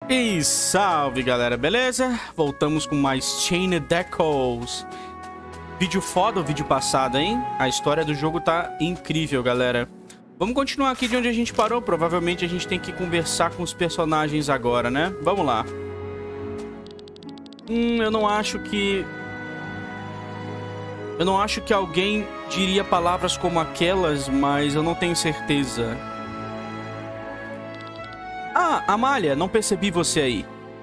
E salve galera, beleza? Voltamos com mais Chained Echoes. Vídeo foda o vídeo passado, hein? A história do jogo tá incrível, galera. Vamos continuar aqui de onde a gente parou. Provavelmente a gente tem que conversar com os personagens agora, né? Vamos lá. Eu não acho que alguém diria palavras como aquelas, mas eu não tenho certeza. Ah, Amália, não percebi você aí.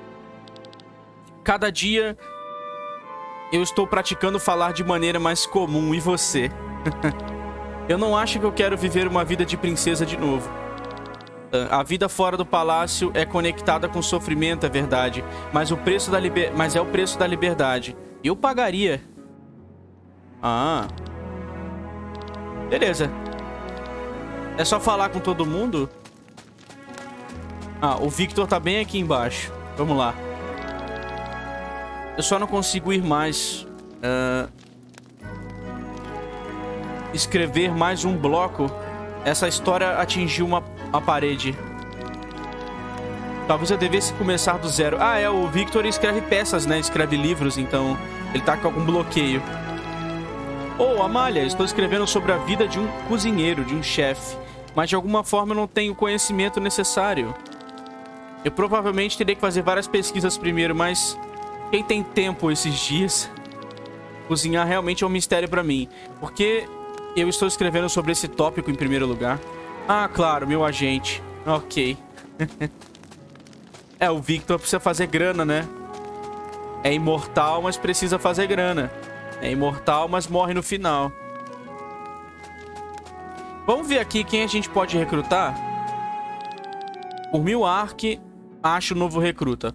Cada dia eu estou praticando falar de maneira mais comum. E você? Eu não acho que eu quero viver uma vida de princesa de novo. A vida fora do palácio é conectada com sofrimento, é verdade. Mas é o preço da liberdade. Eu pagaria. Ah. Beleza. É só falar com todo mundo? Ah, o Victor tá bem aqui embaixo. Vamos lá. Eu só não consigo ir mais. Escrever mais um bloco. Essa história atingiu uma parede. Talvez eu devesse começar do zero. Ah, o Victor escreve peças, né? Escreve livros, então ele tá com algum bloqueio. Oh, Amália, estou escrevendo sobre a vida de um cozinheiro, de um chefe. Mas de alguma forma eu não tenho o conhecimento necessário. Eu provavelmente teria que fazer várias pesquisas primeiro, mas quem tem tempo esses dias? Cozinhar realmente é um mistério pra mim. Porque eu estou escrevendo sobre esse tópico em primeiro lugar. Ah, claro, meu agente. Ok. O Victor precisa fazer grana, né? É imortal, mas precisa fazer grana. É imortal, mas morre no final. Vamos ver aqui quem a gente pode recrutar. Por Milwark, acho o novo recruta.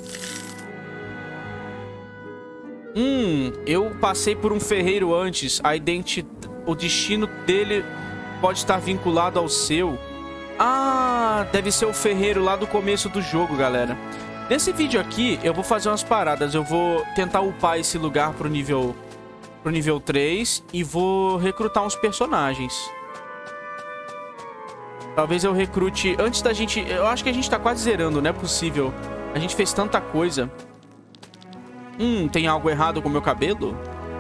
Eu passei por um ferreiro antes. O destino dele pode estar vinculado ao seu. Ah, deve ser o ferreiro lá do começo do jogo, galera. Nesse vídeo aqui, eu vou fazer umas paradas. Eu vou tentar upar esse lugar pro nível 3 e vou recrutar uns personagens. Talvez eu recrute antes da gente... Eu acho que a gente tá quase zerando, não é possível. A gente fez tanta coisa. Tem algo errado com o meu cabelo?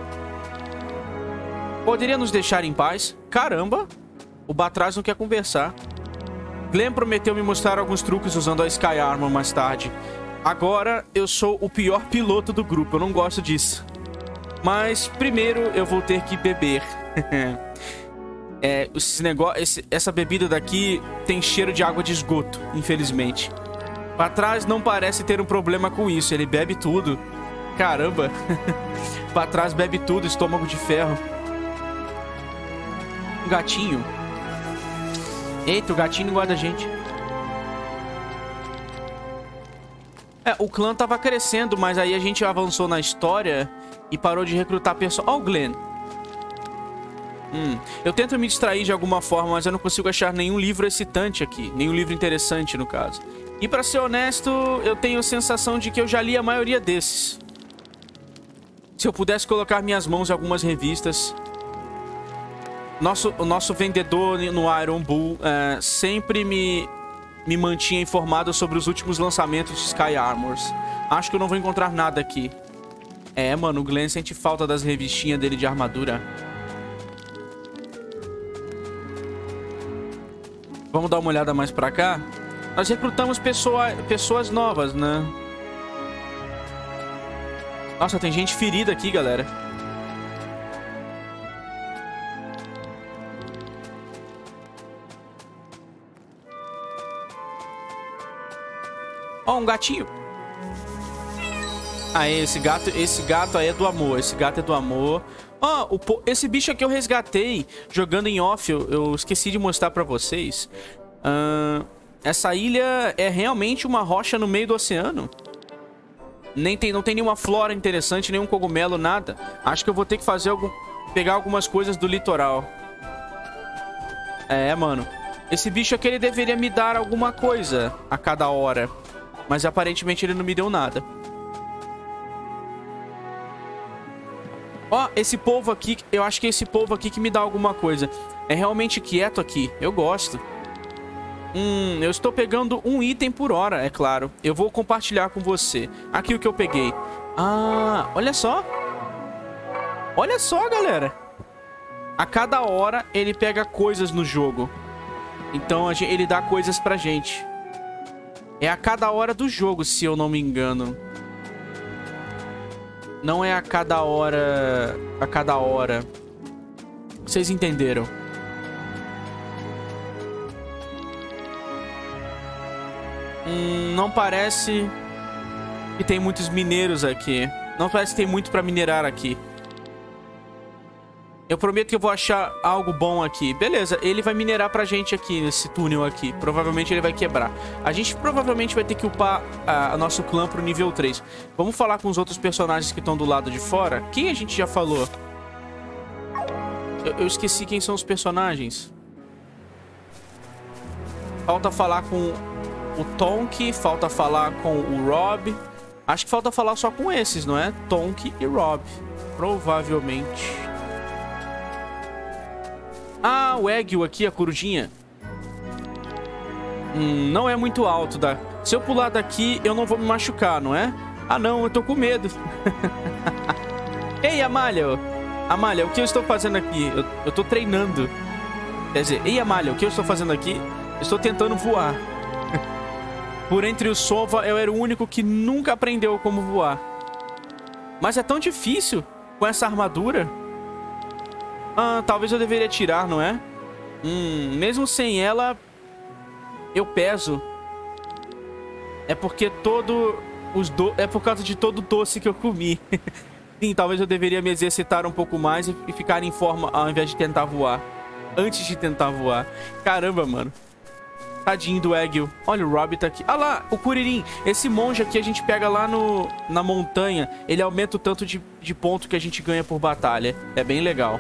Poderia nos deixar em paz? Caramba! O Batrash não quer conversar. Glenn prometeu me mostrar alguns truques usando a Sky Armor mais tarde. Agora eu sou o pior piloto do grupo. Eu não gosto disso. Mas primeiro eu vou ter que beber. Essa bebida daqui tem cheiro de água de esgoto, infelizmente. Batrash não parece ter um problema com isso. Ele bebe tudo. Caramba. Batrash bebe tudo, estômago de ferro. Um gatinho. Eita, o gatinho não guarda a gente. O clã tava crescendo, mas aí a gente avançou na história e parou de recrutar pessoas. Ó, o Glenn. Eu tento me distrair de alguma forma, mas eu não consigo achar nenhum livro excitante aqui. Nenhum livro interessante, no caso. E pra ser honesto, eu tenho a sensação de que eu já li a maioria desses. Se eu pudesse colocar minhas mãos em algumas revistas... O nosso vendedor no Iron Bull sempre me mantinha informado sobre os últimos lançamentos de Sky Armors. Acho que eu não vou encontrar nada aqui. Mano, o Glenn sente falta das revistinhas dele de armadura. Vamos dar uma olhada mais pra cá. Nós recrutamos pessoas novas, né? Nossa, tem gente ferida aqui, galera. Ó, um gatinho. Ah, esse gato aí é do amor. Esse gato é do amor. Ó, esse bicho aqui eu resgatei jogando em off. Eu esqueci de mostrar pra vocês. Essa ilha é realmente uma rocha no meio do oceano. Não tem nenhuma flora interessante, nenhum cogumelo, nada. Acho que eu vou ter que pegar algumas coisas do litoral. Mano. Esse bicho aqui, ele deveria me dar alguma coisa a cada hora. Mas aparentemente ele não me deu nada. Ó, esse povo aqui, eu acho que é esse povo aqui que me dá alguma coisa. É realmente quieto aqui, eu gosto. Eu estou pegando um item por hora, é claro. Eu vou compartilhar com você. Aqui o que eu peguei. Ah, olha só. Olha só, galera. A cada hora ele pega coisas no jogo. Então ele dá coisas pra gente. É a cada hora do jogo, se eu não me engano. Não é a cada hora... A cada hora. Vocês entenderam? Não parece que tem muitos mineiros aqui. Não parece que tem muito pra minerar aqui. Eu prometo que eu vou achar algo bom aqui. Beleza, ele vai minerar pra gente aqui, nesse túnel aqui. Provavelmente ele vai quebrar. A gente provavelmente vai ter que upar a nosso clã pro nível 3. Vamos falar com os outros personagens que estão do lado de fora. Quem a gente já falou? Eu esqueci quem são os personagens. Falta falar com o Tonk, falta falar com o Rob. Acho que falta falar só com esses, não é? Tonk e Rob. Provavelmente. Ah, o Egil aqui, a corujinha. Não é muito alto. Se eu pular daqui, eu não vou me machucar, não é? Ah, não, eu tô com medo. Ei, Amália. Amália, o que eu estou fazendo aqui? Eu tô treinando. Quer dizer, ei, Amália, o que eu estou fazendo aqui? Eu estou tentando voar. Por entre os Sova, eu era o único que nunca aprendeu como voar. Mas é tão difícil com essa armadura. Ah, talvez eu deveria tirar, não é? Mesmo sem ela, eu peso. É porque é por causa de todo o doce que eu comi. Sim, talvez eu deveria me exercitar um pouco mais e ficar em forma ao invés de tentar voar. Antes de tentar voar. Caramba, mano. Tadinho do Egil. Olha, o Rob tá aqui. Ah lá, o Kuririn. Esse monge aqui a gente pega lá na montanha. Ele aumenta o tanto de ponto que a gente ganha por batalha. É bem legal.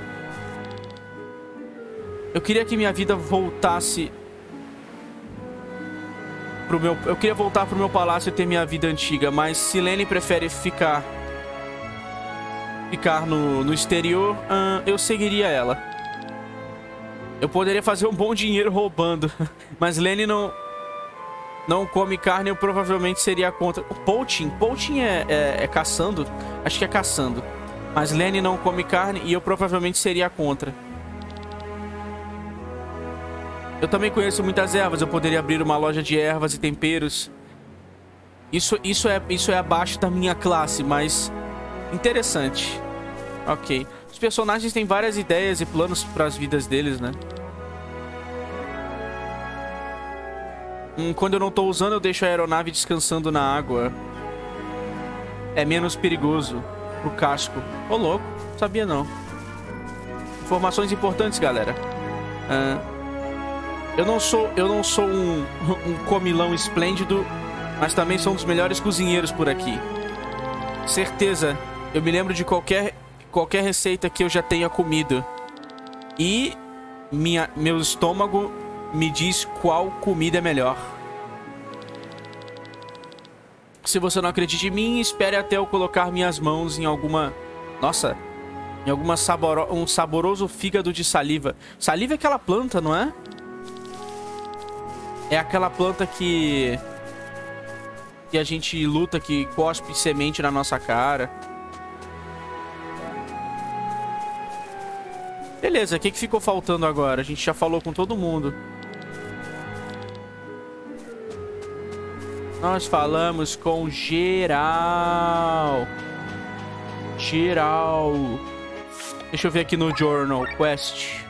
Eu queria que minha vida voltasse pro meu... Eu queria voltar pro meu palácio e ter minha vida antiga. Mas se Lene prefere ficar no exterior, eu seguiria ela. Eu poderia fazer um bom dinheiro roubando. Mas Lene não come carne, eu provavelmente seria contra. O poaching. Poaching é caçando? Acho que é caçando. Mas Lene não come carne e eu provavelmente seria contra. Eu também conheço muitas ervas. Eu poderia abrir uma loja de ervas e temperos. Isso é abaixo da minha classe, mas interessante. Ok. Os personagens têm várias ideias e planos para as vidas deles, né? Quando eu não tô usando, eu deixo a aeronave descansando na água. É menos perigoso pro casco. Ô, louco. Sabia não. Informações importantes, galera. Eu não sou um comilão esplêndido, mas também sou um dos melhores cozinheiros por aqui. Certeza, eu me lembro de qualquer receita que eu já tenha comido. E meu estômago me diz qual comida é melhor. Se você não acredita em mim, espere até eu colocar minhas mãos em alguma... Nossa, em um saboroso fígado de saliva. Saliva é aquela planta, não é? É aquela planta que a gente luta, que cospe semente na nossa cara. Beleza, o que ficou faltando agora? A gente já falou com todo mundo. Nós falamos com geral. Geral. Deixa eu ver aqui no Journal Quest.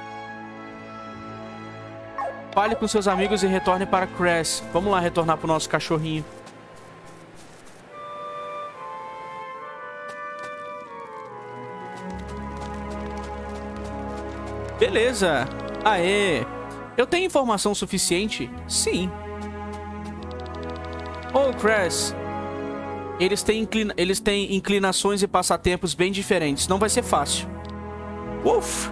Fale com seus amigos e retorne para Cress. Vamos lá retornar pro nosso cachorrinho. Beleza. Aê. Eu tenho informação suficiente? Sim. Oh, Cress. Eles têm inclinações e passatempos bem diferentes. Não vai ser fácil. Uf.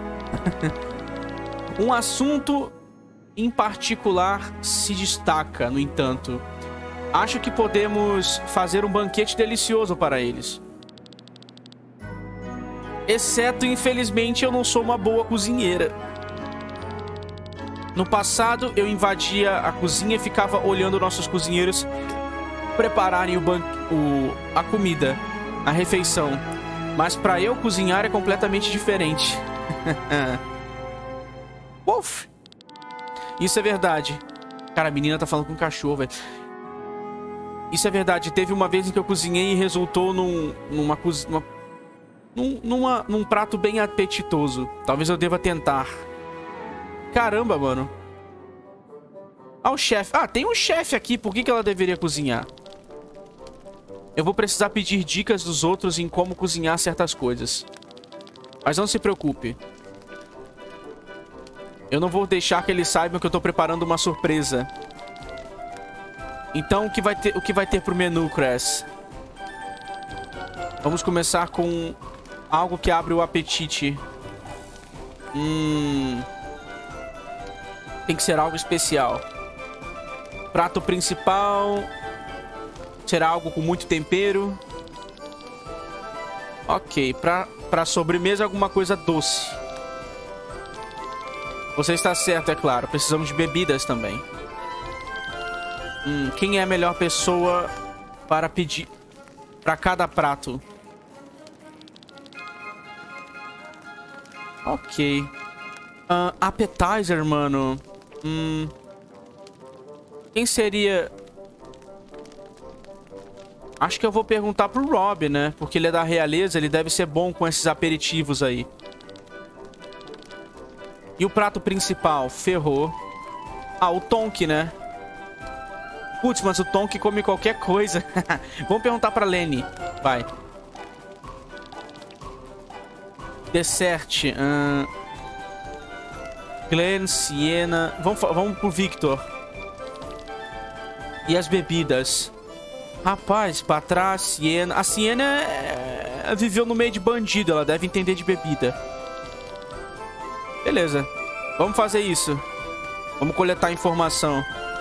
Um assunto em particular se destaca, no entanto. Acho que podemos fazer um banquete delicioso para eles. Exceto, infelizmente, eu não sou uma boa cozinheira. No passado, eu invadia a cozinha e ficava olhando nossos cozinheiros prepararem a comida, a refeição. Mas pra eu cozinhar é completamente diferente. Wolf! Isso é verdade. Cara, a menina tá falando com o cachorro, velho. Isso é verdade. Teve uma vez em que eu cozinhei e resultou num prato bem apetitoso. Talvez eu deva tentar. Caramba, mano. Ah, o chefe. Ah, tem um chefe aqui. Por que ela deveria cozinhar? Eu vou precisar pedir dicas dos outros em como cozinhar certas coisas. Mas não se preocupe. Eu não vou deixar que eles saibam que eu tô preparando uma surpresa. Então, o que vai ter pro menu, Cress? Vamos começar com algo que abre o apetite. Tem que ser algo especial. Prato principal. Será algo com muito tempero. Ok, pra sobremesa alguma coisa doce. Você está certo, é claro. Precisamos de bebidas também. Quem é a melhor pessoa para pedir para cada prato? Ok. Appetizer, mano. Quem seria... Acho que eu vou perguntar pro Rob, né? Porque ele é da realeza, ele deve ser bom com esses aperitivos aí. E o prato principal? Ferrou. Ah, o Tonk, né? Putz, mas o Tonk come qualquer coisa. Vamos perguntar pra Lenny. Vai. Dessert. Glenn, Siena. Vamos pro Victor. E as bebidas? Rapaz, pra trás, Siena. A Siena viveu no meio de bandido. Ela deve entender de bebida. Beleza. Vamos fazer isso. Vamos coletar informação.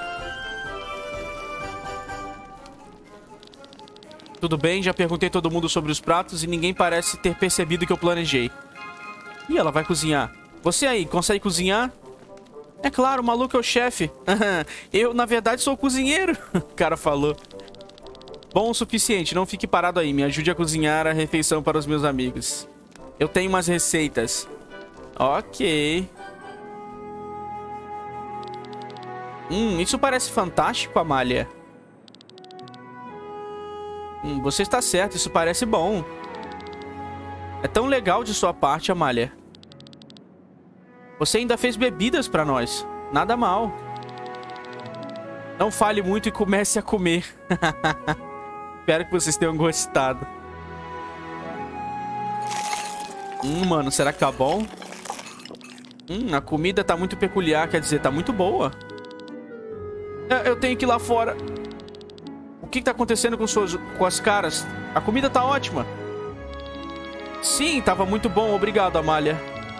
Tudo bem, já perguntei a todo mundo sobre os pratos e ninguém parece ter percebido que eu planejei. Ih, ela vai cozinhar. Você aí, consegue cozinhar? É claro, o maluco é o chefe. Eu, na verdade, sou o cozinheiro. O cara falou. Bom o suficiente, não fique parado aí. Me ajude a cozinhar a refeição para os meus amigos. Eu tenho umas receitas. Ok. Isso parece fantástico, Amália. Você está certo, isso parece bom. É tão legal de sua parte, Amália. Você ainda fez bebidas pra nós. Nada mal. Não fale muito e comece a comer. Espero que vocês tenham gostado. Mano, será que tá bom? A comida tá muito peculiar, quer dizer, tá muito boa. Eu tenho que ir lá fora. O que tá acontecendo com as caras? A comida tá ótima. Sim, tava muito bom. Obrigado, Amália.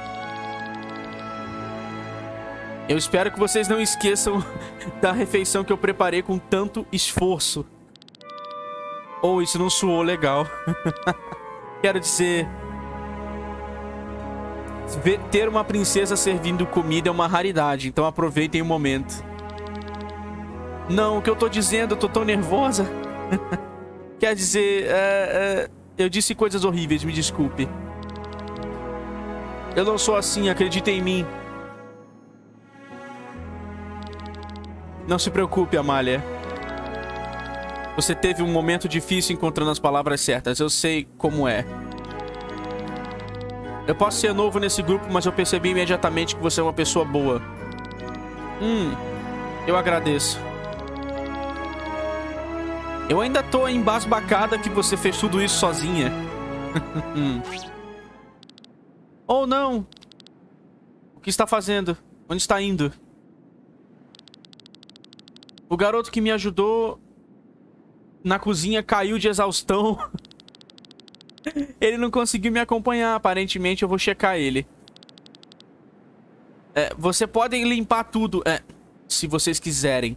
Eu espero que vocês não esqueçam da refeição que eu preparei com tanto esforço. Oh, isso não soou legal. Quero dizer... ter uma princesa servindo comida é uma raridade, então aproveitem o momento. Não, o que eu tô dizendo, eu tô tão nervosa. Quer dizer, eu disse coisas horríveis, me desculpe. Eu não sou assim, acredita em mim. Não se preocupe, Amália. Você teve um momento difícil encontrando as palavras certas, eu sei como é. Eu posso ser novo nesse grupo, mas eu percebi imediatamente que você é uma pessoa boa. Eu agradeço. Eu ainda tô embasbacada que você fez tudo isso sozinha. Oh, não. O que está fazendo? Onde está indo? O garoto que me ajudou na cozinha caiu de exaustão. Ele não conseguiu me acompanhar. Aparentemente eu vou checar ele. Você podem limpar tudo. Se vocês quiserem.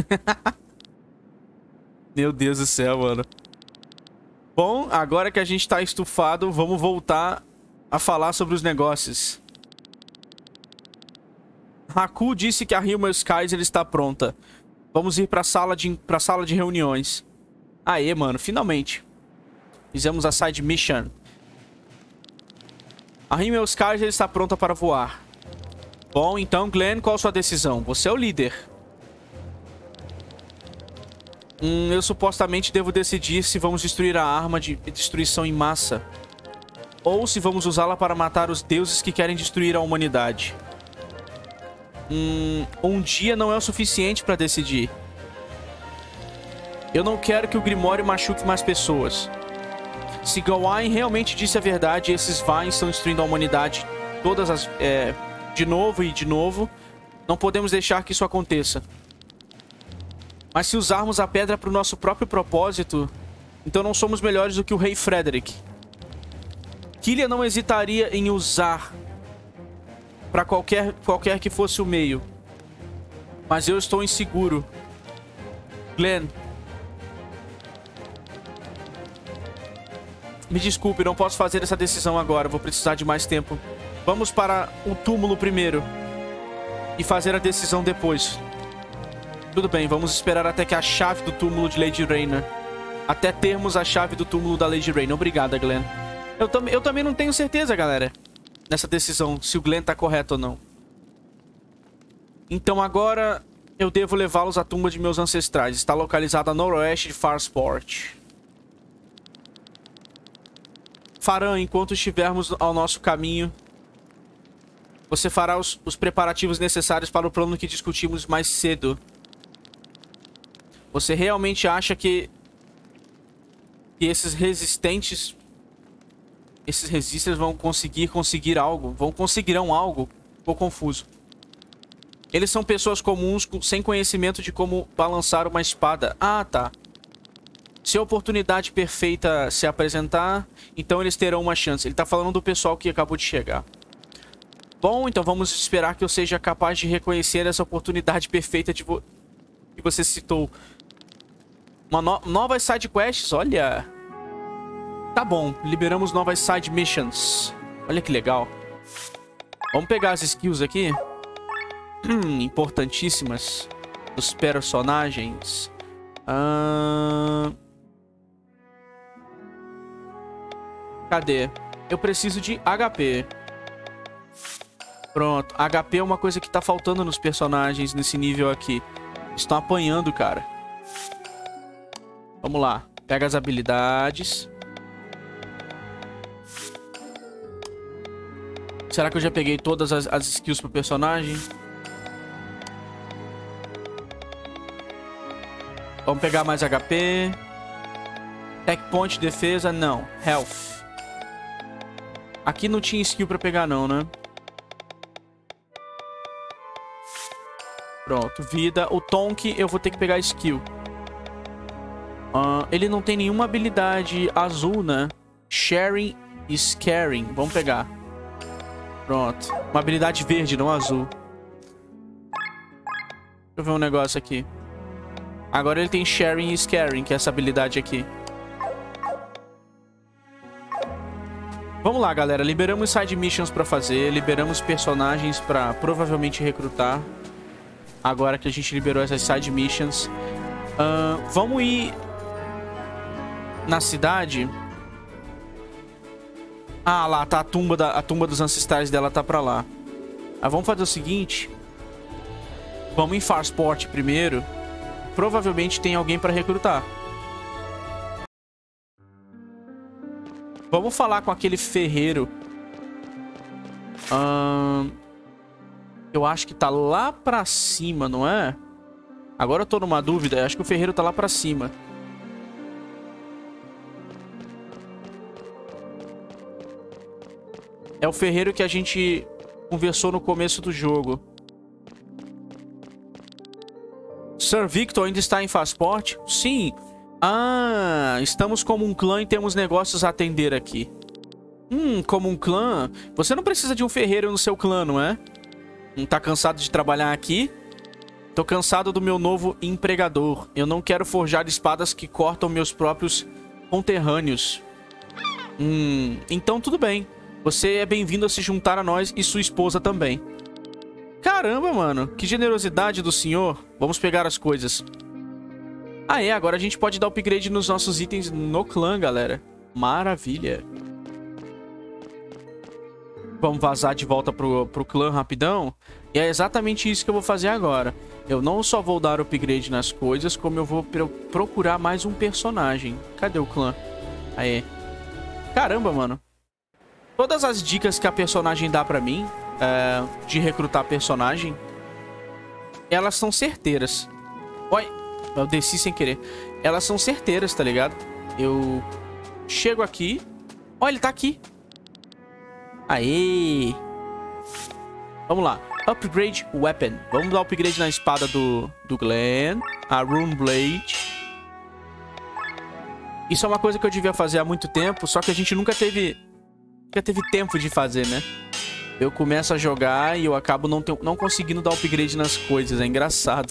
Meu Deus do céu, mano. Bom, agora que a gente tá estufado, vamos voltar a falar sobre os negócios. Haku disse que a Hilma Skies está pronta. Vamos ir pra sala de reuniões. Aê, mano, finalmente. Fizemos a side mission. A Hilma Skies está pronta para voar. Bom, então, Glenn, qual a sua decisão? Você é o líder. Eu supostamente devo decidir se vamos destruir a arma de destruição em massa. Ou se vamos usá-la para matar os deuses que querem destruir a humanidade. Um dia não é o suficiente para decidir. Eu não quero que o Grimório machuque mais pessoas. Se Gawain realmente disse a verdade, esses Vines estão destruindo a humanidade de novo e de novo, não podemos deixar que isso aconteça. Mas se usarmos a pedra para o nosso próprio propósito, então não somos melhores do que o rei Frederick. Killia não hesitaria em usar para qualquer que fosse o meio. Mas eu estou inseguro. Glenn. Me desculpe, não posso fazer essa decisão agora. Vou precisar de mais tempo. Vamos para o túmulo primeiro. E fazer a decisão depois. Tudo bem, vamos esperar até que a chave do túmulo de Lady Raina. Até termos a chave do túmulo da Lady Raina. Obrigada, Glenn. Eu também não tenho certeza, galera, nessa decisão, se o Glenn tá correto ou não. Então agora eu devo levá-los à tumba de meus ancestrais. Está localizada a noroeste de Farsport. Faran, enquanto estivermos ao nosso caminho, você fará os preparativos necessários para o plano que discutimos mais cedo. Você realmente acha que esses resistentes... Esses resisters vão conseguir algo? Conseguirão algo? Ficou confuso. Eles são pessoas comuns sem conhecimento de como balançar uma espada. Ah, tá. Se a oportunidade perfeita se apresentar, então eles terão uma chance. Ele tá falando do pessoal que acabou de chegar. Bom, então vamos esperar que eu seja capaz de reconhecer essa oportunidade perfeita que você citou. Novas side quests, olha... Tá bom, liberamos novas side missions. Olha que legal. Vamos pegar as skills aqui. Importantíssimas. Dos personagens. Cadê? Eu preciso de HP. Pronto. HP é uma coisa que tá faltando nos personagens nesse nível aqui. Estão apanhando, cara. Vamos lá. Pega as habilidades. Será que eu já peguei todas as skills pro personagem? Vamos pegar mais HP. Tech Point, defesa, não. Health. Aqui não tinha skill pra pegar não, né? Pronto, vida. O Tonk eu vou ter que pegar skill. Ele não tem nenhuma habilidade azul, né? Sharing e Scaring. Vamos pegar. Pronto. Uma habilidade verde, não azul. Deixa eu ver um negócio aqui. Agora ele tem Sharing e Scaring, que é essa habilidade aqui. Vamos lá, galera. Liberamos side missions pra fazer. Liberamos personagens pra provavelmente recrutar. Agora que a gente liberou essas side missions. Vamos ir na cidade. Ah, lá tá a tumba dos ancestrais dela tá pra lá. Vamos fazer o seguinte. Vamos em Farsport primeiro. Provavelmente tem alguém pra recrutar. Vamos falar com aquele ferreiro. Eu acho que tá lá pra cima, não é? Agora eu tô numa dúvida. Eu acho que o ferreiro tá lá pra cima. É o ferreiro que a gente conversou no começo do jogo. Sir Victor ainda está em Farsport? Sim. Ah, estamos como um clã e temos negócios a atender aqui. Como um clã? Você não precisa de um ferreiro no seu clã, não é? Tá cansado de trabalhar aqui? Tô cansado do meu novo empregador. Eu não quero forjar espadas que cortam meus próprios conterrâneos. Então tudo bem. Você é bem-vindo a se juntar a nós e sua esposa também. Caramba, mano. Que generosidade do senhor. Vamos pegar as coisas. Ah, é. Agora a gente pode dar upgrade nos nossos itens no clã, galera. Maravilha. Vamos vazar de volta pro clã rapidão. E é exatamente isso que eu vou fazer agora. Eu não só vou dar upgrade nas coisas, como eu vou procurar mais um personagem. Cadê o clã? Aê. Caramba, mano. Todas as dicas que a personagem dá pra mim, de recrutar personagem, elas são certeiras. Oi, eu desci sem querer. Elas são certeiras, tá ligado? Eu chego aqui. Ó, ele tá aqui. Aê. Vamos lá. Upgrade Weapon. Vamos dar upgrade na espada do Glenn. A Rune Blade. Isso é uma coisa que eu devia fazer há muito tempo, só que a gente nunca teve tempo de fazer, né? Eu começo a jogar e eu acabo não conseguindo dar upgrade nas coisas. É engraçado.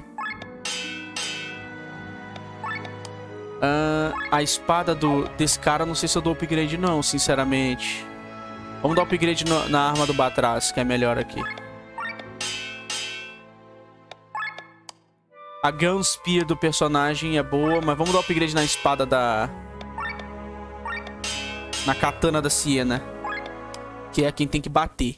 A espada desse cara, não sei se eu dou upgrade não, sinceramente. Vamos dar upgrade na arma do Batrash, que é melhor aqui. A Gun Spear do personagem é boa, mas vamos dar upgrade na espada na katana da Siena, que é quem tem que bater.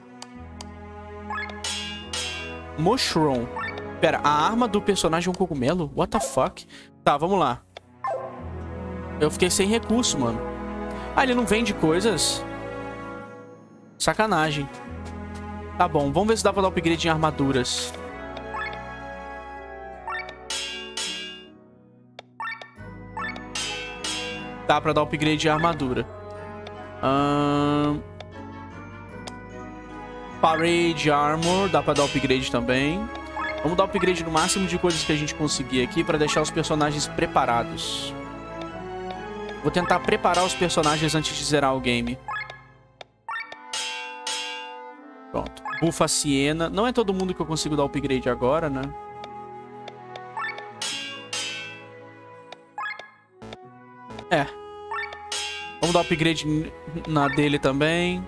Mushroom. Pera, a arma do personagem é um cogumelo? What the fuck? Tá, vamos lá. Eu fiquei sem recurso, mano. Ah, ele não vende coisas? Sacanagem. Tá bom, vamos ver se dá pra dar upgrade em armaduras. Dá pra dar upgrade em armadura. Parade Armor, dá pra dar upgrade também. Vamos dar upgrade no máximo de coisas que a gente conseguir aqui pra deixar os personagens preparados. Vou tentar preparar os personagens antes de zerar o game. Pronto. Bufa Siena. Não é todo mundo que eu consigo dar upgrade agora, né? É. Vamos dar upgrade na dele também.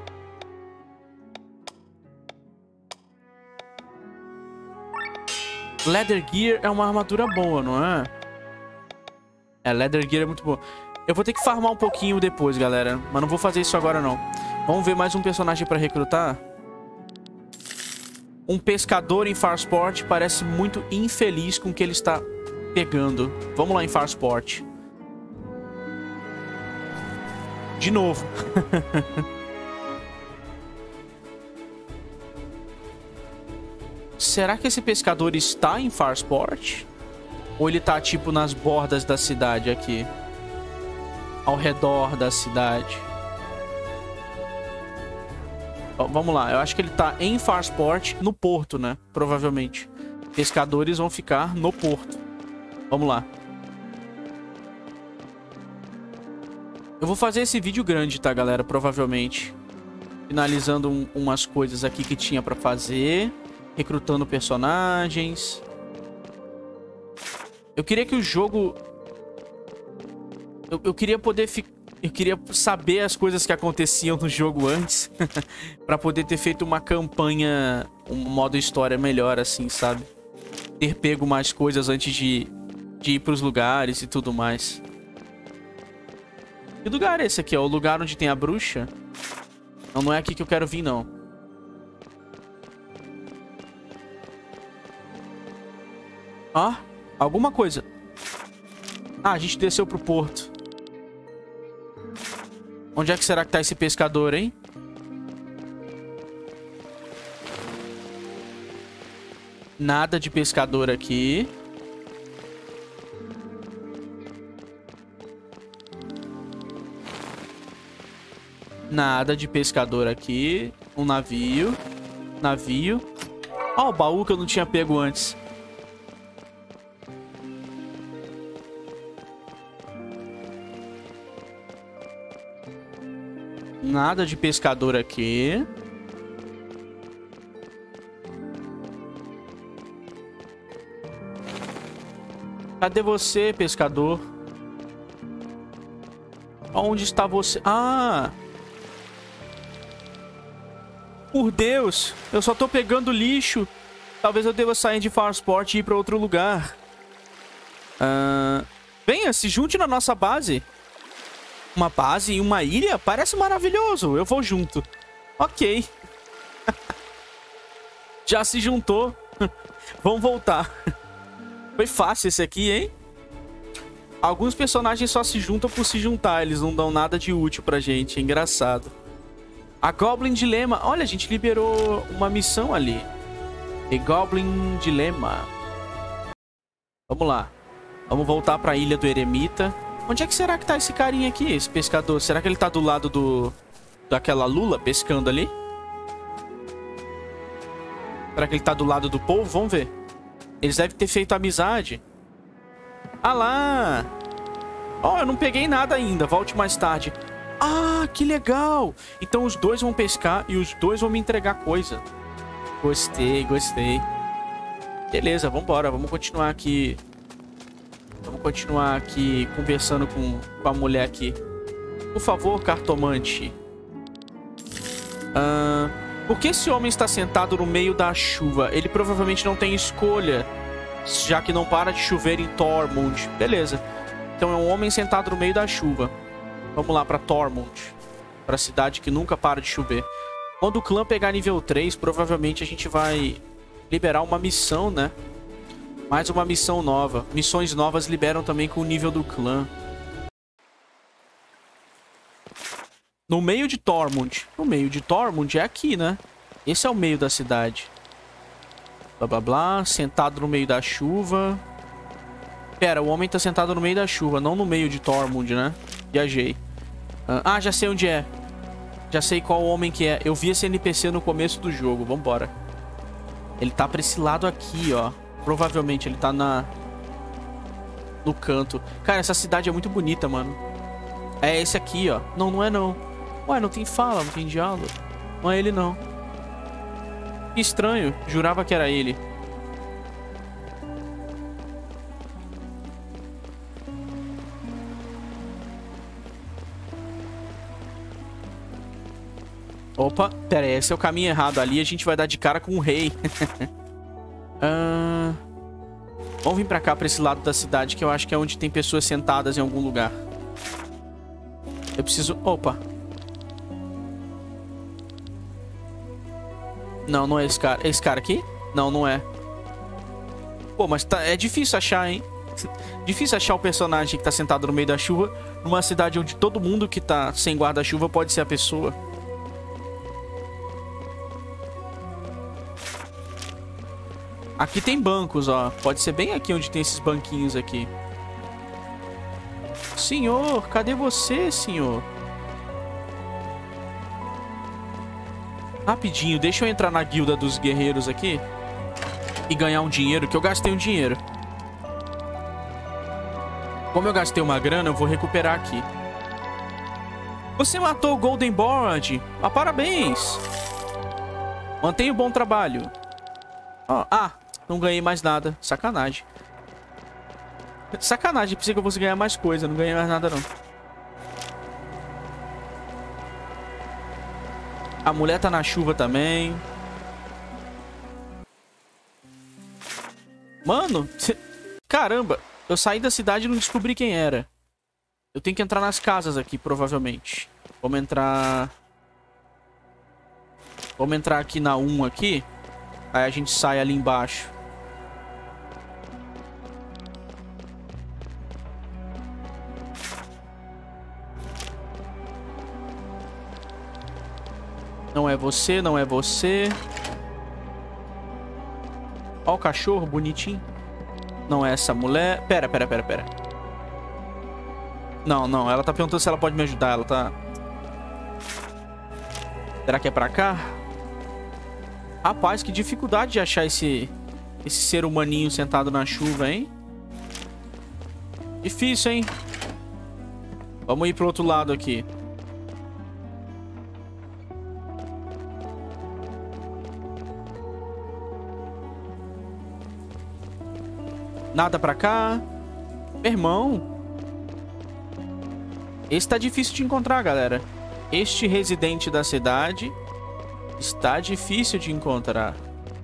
Leather Gear é uma armadura boa, não é? É, Leather Gear é muito boa. Eu vou ter que farmar um pouquinho depois, galera. Mas não vou fazer isso agora, não. Vamos ver mais um personagem pra recrutar. Um pescador em Farsport parece muito infeliz com o que ele está pegando. Vamos lá em Farsport. De novo. Será que esse pescador está em Farsport? Ou ele tá, tipo, nas bordas da cidade aqui? Ao redor da cidade. Ó, vamos lá. Eu acho que ele tá em Farsport, no porto, né? Provavelmente. Pescadores vão ficar no porto. Vamos lá. Eu vou fazer esse vídeo grande, tá, galera? Provavelmente. Finalizando umas coisas aqui que tinha pra fazer. Recrutando personagens. Eu queria que o jogo... Eu queria poder Eu queria saber as coisas que aconteciam no jogo antes. Pra poder ter feito uma campanha, um modo história melhor, assim, sabe? Ter pego mais coisas antes de ir pros lugares e tudo mais. Que lugar é esse aqui? É o lugar onde tem a bruxa? Não, não é aqui que eu quero vir, não. Ah, alguma coisa. Ah, a gente desceu pro porto. Onde é que será que tá esse pescador, hein? Nada de pescador aqui. Nada de pescador aqui. Um navio. Navio. Ó, o baú que eu não tinha pego antes. Nada de pescador aqui. Cadê você, pescador? Onde está você? Ah! Por Deus, eu só tô pegando lixo. Talvez eu deva sair de Farsport e ir pra outro lugar. Venha, se junte na nossa base. Uma base em uma ilha? Parece maravilhoso. Eu vou junto. Ok. Já se juntou. Vamos voltar. Foi fácil esse aqui, hein? Alguns personagens só se juntam por se juntar. Eles não dão nada de útil pra gente. É engraçado. A Goblin Dilema. Olha, a gente liberou uma missão ali. The Goblin Dilema. Vamos lá. Vamos voltar pra Ilha do Eremita. Onde é que será que tá esse carinha aqui, esse pescador? Será que ele tá do lado daquela lula pescando ali? Será que ele tá do lado do povo? Vamos ver. Eles devem ter feito amizade. Ah lá! Ó, eu não peguei nada ainda. Volte mais tarde. Ah, que legal! Então os dois vão pescar e os dois vão me entregar coisa. Gostei, gostei. Beleza, vambora. Vamos continuar aqui. Vamos continuar aqui conversando com a mulher aqui. Por favor, cartomante. Por que esse homem está sentado no meio da chuva? Ele provavelmente não tem escolha, já que não para de chover em Tormund. Beleza. Então é um homem sentado no meio da chuva. Vamos lá para Tormund. Para a cidade que nunca para de chover. Quando o clã pegar nível 3, provavelmente a gente vai liberar uma missão, né? Mais uma missão nova. Missões novas liberam também com o nível do clã. No meio de Tormund. No meio de Tormund é aqui, né? Esse é o meio da cidade. Blá, blá, blá. Sentado no meio da chuva. Pera, o homem tá sentado no meio da chuva, não no meio de Tormund, né? Viajei. Ah, já sei onde é. Já sei qual homem que é. Eu vi esse NPC no começo do jogo. Vambora. Ele tá pra esse lado aqui, ó. Provavelmente ele tá no canto. Cara, essa cidade é muito bonita, mano. É esse aqui, ó. Não, não é não. Ué, não tem fala, não tem diálogo. Não é ele, não. Que estranho. Jurava que era ele. Opa, pera aí. Esse é o caminho errado. Ali a gente vai dar de cara com o rei. Vamos vir pra cá, pra esse lado da cidade, que eu acho que é onde tem pessoas sentadas em algum lugar. Eu preciso... Opa. Não, não é esse cara. É esse cara aqui? Não, não é. Pô, mas tá... é difícil achar, hein? Difícil achar o personagem que tá sentado no meio da chuva numa cidade onde todo mundo que tá sem guarda-chuva pode ser a pessoa. Aqui tem bancos, ó. Pode ser bem aqui onde tem esses banquinhos aqui. Senhor, cadê você, senhor? Rapidinho, deixa eu entrar na guilda dos guerreiros aqui e ganhar um dinheiro, que eu gastei um dinheiro. Como eu gastei uma grana, eu vou recuperar aqui. Você matou o Golden Board. Ah, parabéns. Mantenha o bom trabalho. Oh, não ganhei mais nada. Sacanagem. Sacanagem. Pensei que eu fosse ganhar mais coisa. Não ganhei mais nada, não. A mulher tá na chuva também. Mano. Caramba. Eu saí da cidade e não descobri quem era. Eu tenho que entrar nas casas aqui, provavelmente. Vamos entrar... Vamos entrar aqui na 1 aqui. Aí a gente sai ali embaixo. Não é você, não é você. Ó o cachorro, bonitinho. Não é essa mulher. Pera. Não. Ela tá perguntando se ela pode me ajudar. Ela tá... Será que é pra cá? Rapaz, que dificuldade de achar esse ser humaninho sentado na chuva, hein? Difícil, hein? Vamos ir pro outro lado aqui. Nada pra cá. Meu irmão. Esse tá difícil de encontrar, galera. Este residente da cidade Está difícil de encontrar.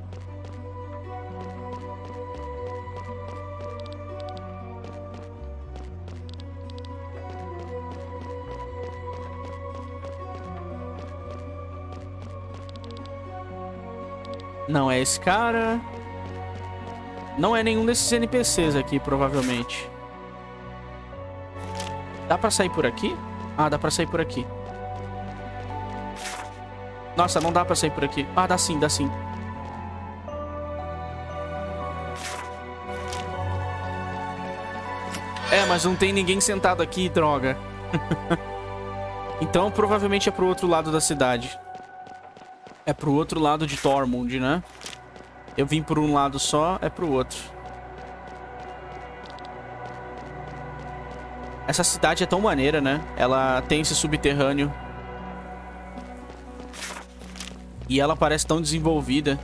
Não é esse cara. Não é nenhum desses NPCs aqui, provavelmente. Dá pra sair por aqui? Ah, dá pra sair por aqui. Nossa, não dá pra sair por aqui. Ah, dá sim, dá sim. É, mas não tem ninguém sentado aqui, droga. Então, provavelmente é pro outro lado da cidade. É pro outro lado de Tormund, né? Eu vim por um lado só, é pro outro. Essa cidade é tão maneira, né? Ela tem esse subterrâneo. E ela parece tão desenvolvida.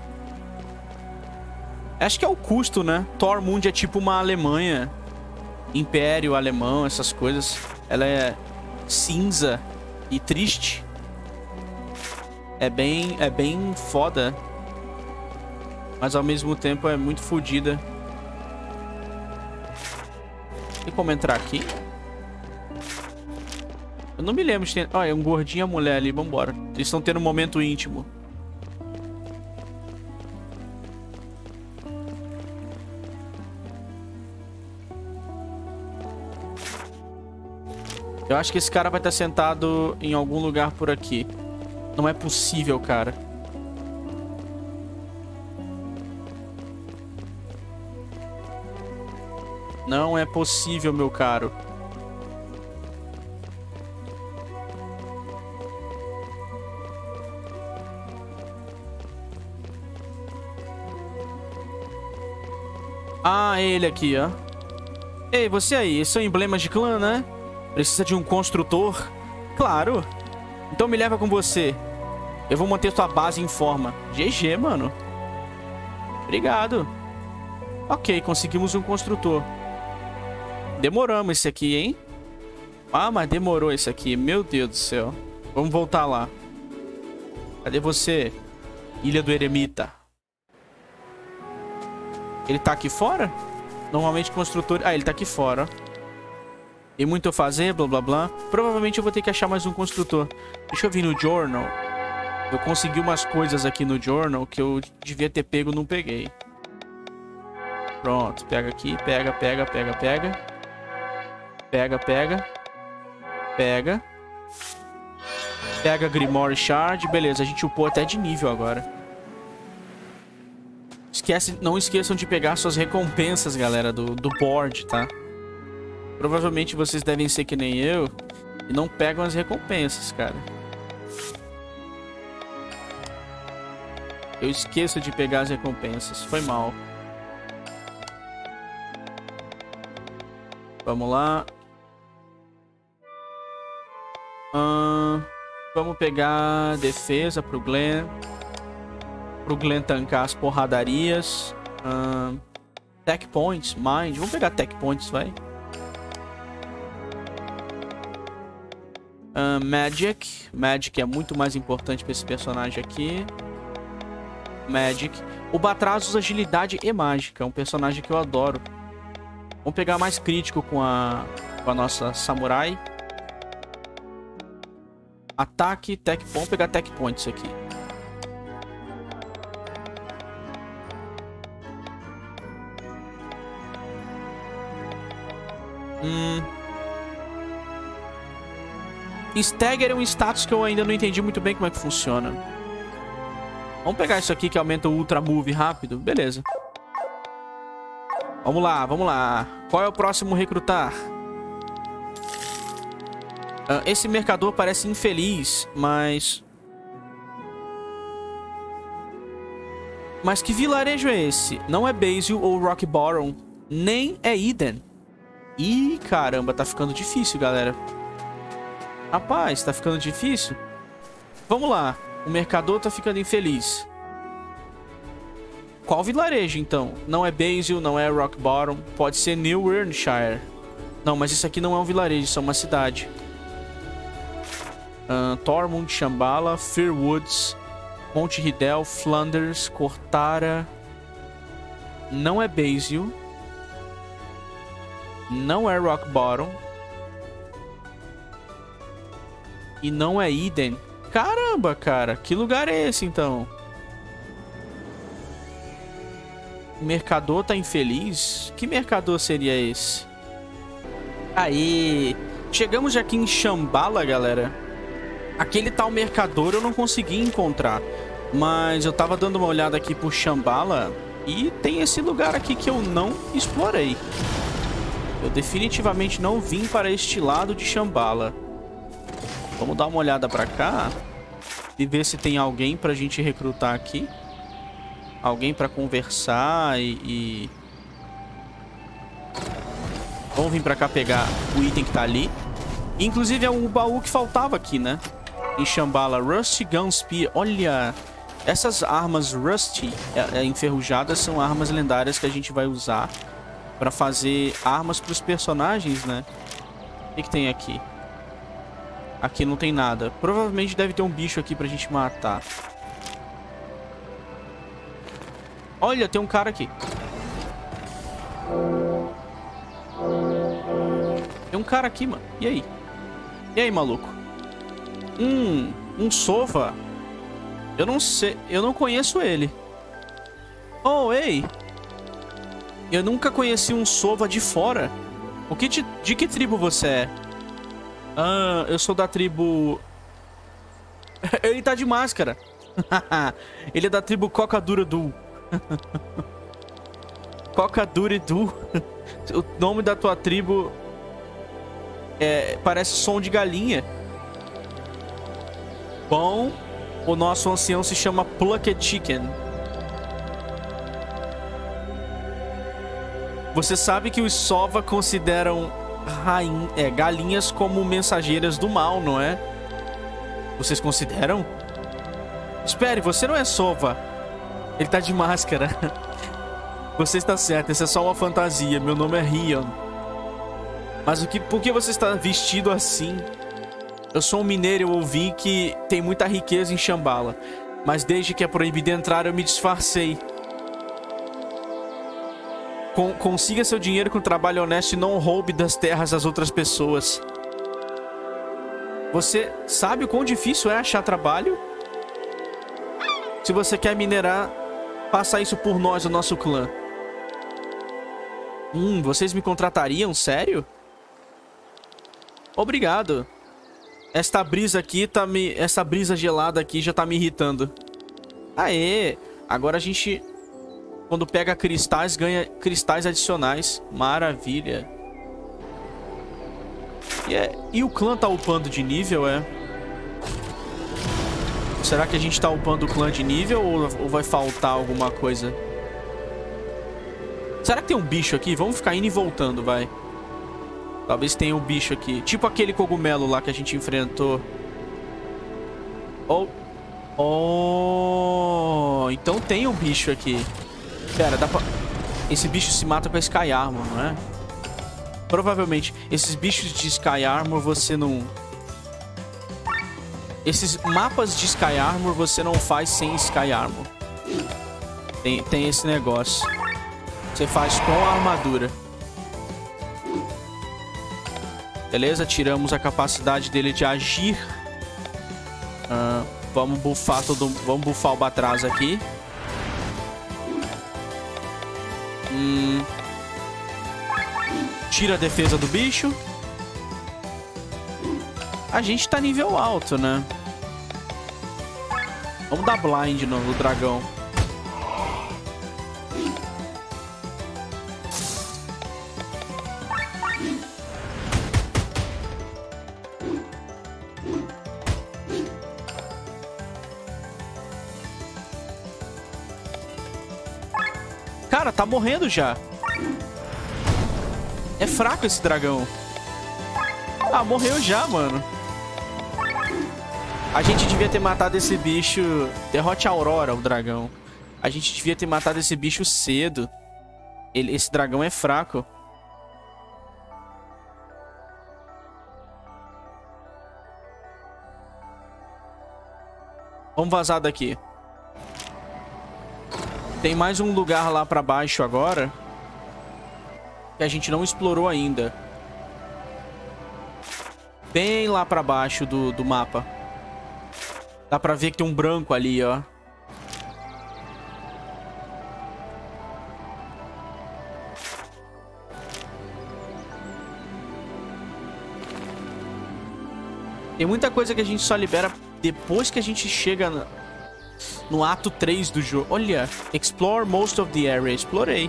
Acho que é o custo, né? Tormund é tipo uma Alemanha. Império alemão, essas coisas. Ela é cinza e triste. É bem foda. Mas ao mesmo tempo é muito fodida. Tem como entrar aqui? Eu não me lembro de ter... Olha, é um gordinho e a mulher ali, vambora. Eles estão tendo um momento íntimo. Eu acho que esse cara vai estar sentado em algum lugar por aqui. Não é possível, cara. Não é possível, meu caro. Ah, ele aqui, ó. Ei, você aí. Esse é o emblema de clã, né? Precisa de um construtor? Claro. Então me leva com você. Eu vou manter sua base em forma. GG, mano. Obrigado. Ok, conseguimos um construtor. Demoramos esse aqui, hein? Ah, mas demorou esse aqui. Meu Deus do céu. Vamos voltar lá. Cadê você? Ilha do Eremita. Ele tá aqui fora? Normalmente construtor... Ah, ele tá aqui fora. Tem muito a fazer, blá blá blá. Provavelmente eu vou ter que achar mais um construtor. Deixa eu vir no journal. Eu consegui umas coisas aqui no journal que eu devia ter pego e não peguei. Pronto, pega aqui, pega. Pega. Pega Grimoire Shard. Beleza, a gente upou até de nível agora. Não esqueçam de pegar suas recompensas, galera, do board, tá? Provavelmente vocês devem ser que nem eu e não pegam as recompensas, cara. Eu esqueço de pegar as recompensas. Foi mal. Vamos lá. Vamos pegar defesa pro Glenn. Pro Glenn tancar as porradarias. Tech Points, Mind. Vamos pegar Tech Points, vai. Magic. Magic é muito mais importante pra esse personagem aqui. Magic. O Batrash usa agilidade e mágica. É um personagem que eu adoro. Vamos pegar mais crítico com a nossa samurai. Ataque, Tech Point. Vamos pegar Tech Points aqui. Stagger é um status que eu ainda não entendi muito bem como é que funciona. Vamos pegar isso aqui que aumenta o Ultra Move rápido. Beleza. Vamos lá, vamos lá. Qual é o próximo recrutar? Esse mercador parece infeliz, mas... Mas que vilarejo é esse? Não é Basil ou Rock Bottom, nem é Eden. Ih, caramba, tá ficando difícil, galera. Rapaz, tá ficando difícil. Vamos lá. O mercador tá ficando infeliz. Qual vilarejo, então? Não é Basil, não é Rock Bottom. Pode ser New Wernshire. Não, mas isso aqui não é um vilarejo, isso é uma cidade. Tormund, Shambhala, Firwoods. Monte Ridel, Flanders, Cortara. Não é Basil. Não é Rock Bottom. E não é Eden. Caramba, cara. Que lugar é esse, então? O mercador tá infeliz? Que mercador seria esse? Aí. Chegamos já aqui em Shambhala, galera. Aquele tal mercador eu não consegui encontrar. Mas eu tava dando uma olhada aqui por Shambhala. E tem esse lugar aqui que eu não explorei. Eu definitivamente não vim para este lado de Shambhala. Vamos dar uma olhada pra cá. E ver se tem alguém pra gente recrutar aqui. Alguém pra conversar e... Vamos vir pra cá pegar o item que tá ali. Inclusive é um baú que faltava aqui, né? Em Shambhala. Rusty Gun Spear. Olha... Essas armas Rusty enferrujadas são armas lendárias que a gente vai usar pra fazer armas pros personagens, né? O que tem aqui? Aqui não tem nada. Provavelmente deve ter um bicho aqui pra gente matar. Olha, tem um cara aqui. Tem um cara aqui, mano. E aí? E aí, maluco? Um sova. Eu não sei. Eu não conheço ele. Oh, ei. Eu nunca conheci um sova de fora. De que tribo você é? Ah, eu sou da tribo... Ele tá de máscara. Ele é da tribo Cockadura-doo. Cockadura-doo. O nome da tua tribo parece som de galinha. Bom, o nosso ancião se chama Plucked Chicken. Você sabe que os Sova consideram galinhas como mensageiras do mal, não é? Vocês consideram? Espere, você não é Sova. Ele tá de máscara. Você está certo, isso é só uma fantasia. Meu nome é Rion. Mas por que você está vestido assim? Eu sou um mineiro e eu ouvi que tem muita riqueza em Shambhala. Mas desde que é proibido entrar, eu me disfarcei. Consiga seu dinheiro com trabalho honesto e não roube das terras das outras pessoas. Você sabe o quão difícil é achar trabalho? Se você quer minerar, faça isso por nós, o nosso clã. Vocês me contratariam? Sério? Obrigado. Esta brisa aqui essa brisa gelada aqui já tá me irritando. Aê! Agora a gente... Quando pega cristais, ganha cristais adicionais. Maravilha. E o clã tá upando de nível, é? Será que a gente tá upando o clã de nível ou vai faltar alguma coisa? Será que tem um bicho aqui? Vamos ficar indo e voltando, vai. Talvez tenha um bicho aqui. Tipo aquele cogumelo lá que a gente enfrentou. Então tem um bicho aqui. Pera, dá pra... Esse bicho se mata com a Sky Armor, não é? Provavelmente. Esses bichos de Sky Armor você não... Esses mapas de Sky Armor você não faz sem Sky Armor. Tem esse negócio. Você faz com a armadura. Beleza, tiramos a capacidade dele de agir. Vamos buffar Vamos buffar o Batraza aqui. Tira a defesa do bicho. A gente tá nível alto, né? Vamos dar blind no dragão. Cara, tá morrendo já. É fraco esse dragão. Ah, morreu já, mano. A gente devia ter matado esse bicho... Derrote a Aurora, o dragão. A gente devia ter matado esse bicho cedo. Esse dragão é fraco. Vamos vazar daqui. Tem mais um lugar lá pra baixo agora que a gente não explorou ainda. Bem lá pra baixo do mapa. Dá pra ver que tem um branco ali, ó. Tem muita coisa que a gente só libera depois que a gente chega no ato 3 do jogo. Olha, explore most of the area. Explorei.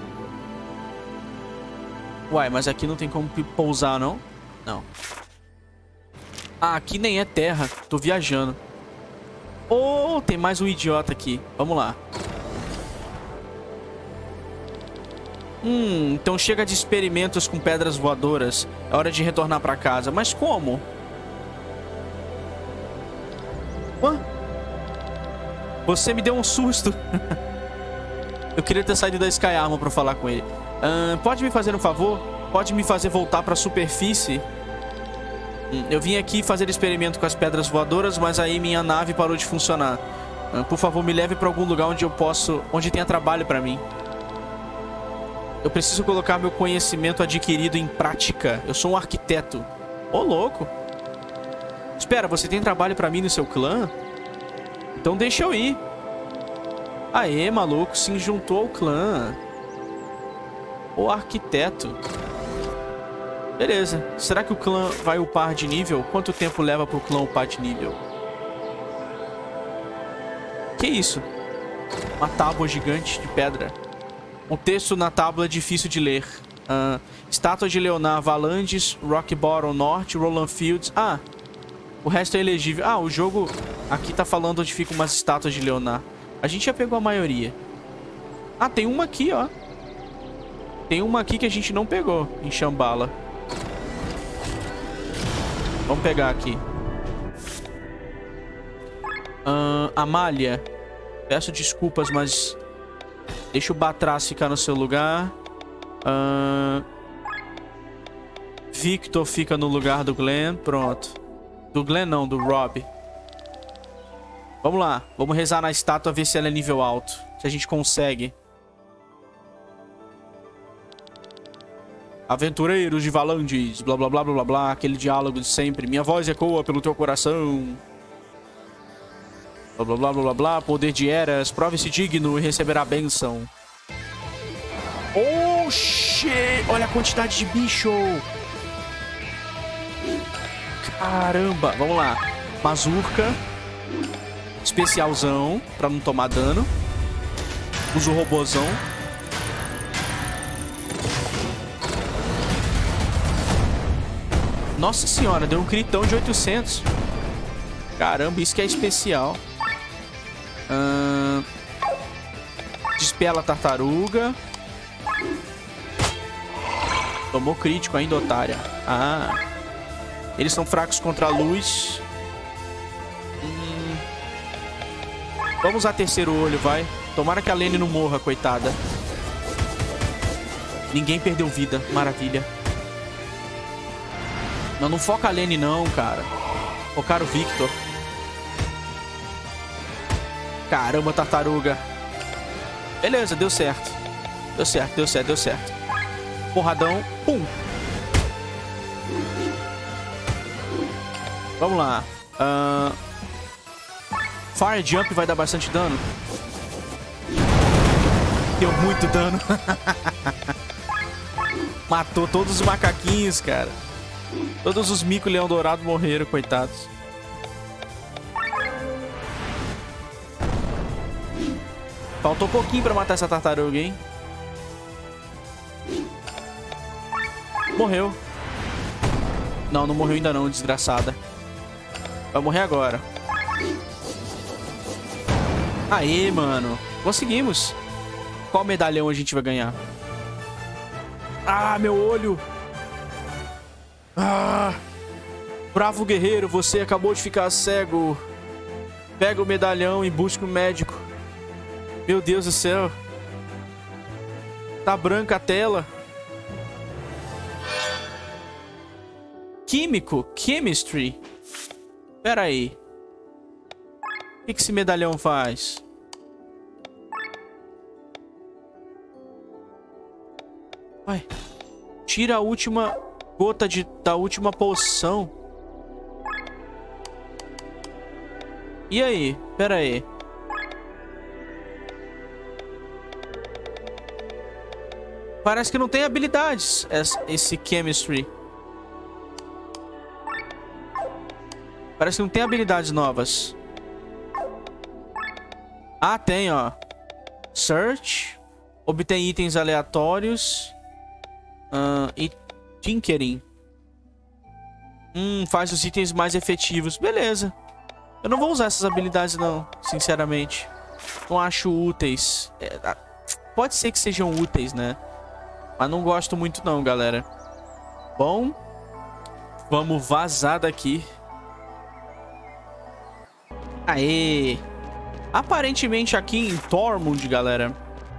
Uai, mas aqui não tem como pousar, não? Não. Ah, aqui nem é terra. Tô viajando. Oh, tem mais um idiota aqui. Vamos lá. Então chega de experimentos com pedras voadoras. É hora de retornar pra casa. Mas como? Ué? Você me deu um susto. Eu queria ter saído da Sky Armor pra falar com ele. Pode me fazer um favor? Pode me fazer voltar pra superfície? Eu vim aqui fazer experimento com as pedras voadoras, mas aí minha nave parou de funcionar. Por favor, me leve pra algum lugar onde eu posso... onde tenha trabalho pra mim. Eu preciso colocar meu conhecimento adquirido em prática. Eu sou um arquiteto. Ô, louco. Espera, você tem trabalho pra mim no seu clã? Então deixa eu ir. Aê, maluco, se juntou ao clã. O arquiteto. Beleza. Será que o clã vai upar de nível? Quanto tempo leva pro clã upar de nível? Que isso? Uma tábua gigante de pedra. Um texto na tábua é difícil de ler. Estátua de Leonard Valandes, Rock Bottom Norte, Roland Fields. Ah, o resto é elegível. Ah, o jogo aqui tá falando onde ficam umas estátuas de Leonard. A gente já pegou a maioria. Ah, tem uma aqui, ó. Tem uma aqui que a gente não pegou em Shambhala. Vamos pegar aqui. Amália. Peço desculpas, mas... deixa o Batrass ficar no seu lugar. Victor fica no lugar do Glenn. Pronto. Do Glenn não, do Rob. Vamos lá. Vamos rezar na estátua, ver se ela é nível alto. Se a gente consegue. Aventureiros de Valandes. Blá, blá, blá, blá, blá, blá. Aquele diálogo de sempre. Minha voz ecoa pelo teu coração. Blá, blá, blá, blá, blá, blá. Poder de Eras. Prove-se digno e receberá a bênção. Oxê! Olha a quantidade de bicho! Caramba! Vamos lá. Mazurka. Especialzão. Pra não tomar dano. Usa o robozão. Nossa senhora, deu um critão de 800. Caramba, isso que é especial. Despela a tartaruga. Tomou crítico ainda, otária. Ah. Eles são fracos contra a luz. Vamos usar terceiro olho, vai. Tomara que a Lene não morra, coitada. Ninguém perdeu vida. Maravilha. Não foca a Lene não, cara. Focar o Victor. Caramba, tartaruga. Beleza, deu certo. Deu certo, deu certo, deu certo. Porradão. Pum. Vamos lá. Fire Jump vai dar bastante dano. Deu muito dano. Matou todos os macaquinhos, cara. Todos os mico-leão dourado morreram, coitados. Faltou pouquinho pra matar essa tartaruga, hein? Morreu. Não, não morreu ainda não, desgraçada. Vai morrer agora. Aê, mano. Conseguimos. Qual medalhão a gente vai ganhar? Ah, meu olho. Ah. Bravo guerreiro, você acabou de ficar cego. Pega o medalhão e busca o médico. Meu Deus do céu. Tá branca a tela. Químico? Chemistry? Pera aí. O que esse medalhão faz? Vai. Tira a última gota da última poção. E aí? Pera aí. Parece que não tem habilidades esse chemistry. Parece que não tem habilidades novas. Ah, tem, ó. Search. Obtém itens aleatórios. E Tinkering. Faz os itens mais efetivos. Beleza. Eu não vou usar essas habilidades, não. Sinceramente. Não acho úteis. Pode ser que sejam úteis, né? Mas não gosto muito não, galera. Bom. Vamos vazar daqui. Aê. Aparentemente aqui em Tormund, galera,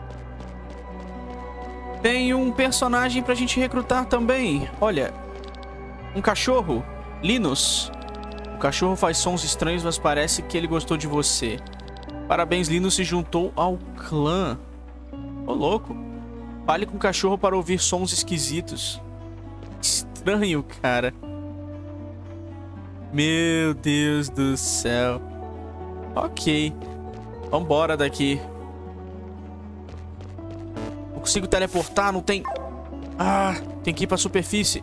tem um personagem pra gente recrutar também. Olha. Um cachorro. Linus. O cachorro faz sons estranhos, mas parece que ele gostou de você. Parabéns, Linus se juntou ao clã. Ô, louco. Fale com o cachorro para ouvir sons esquisitos. Estranho, cara. Meu Deus do céu. Ok. Vambora daqui. Não consigo teleportar, não tem... Ah, tem que ir pra superfície.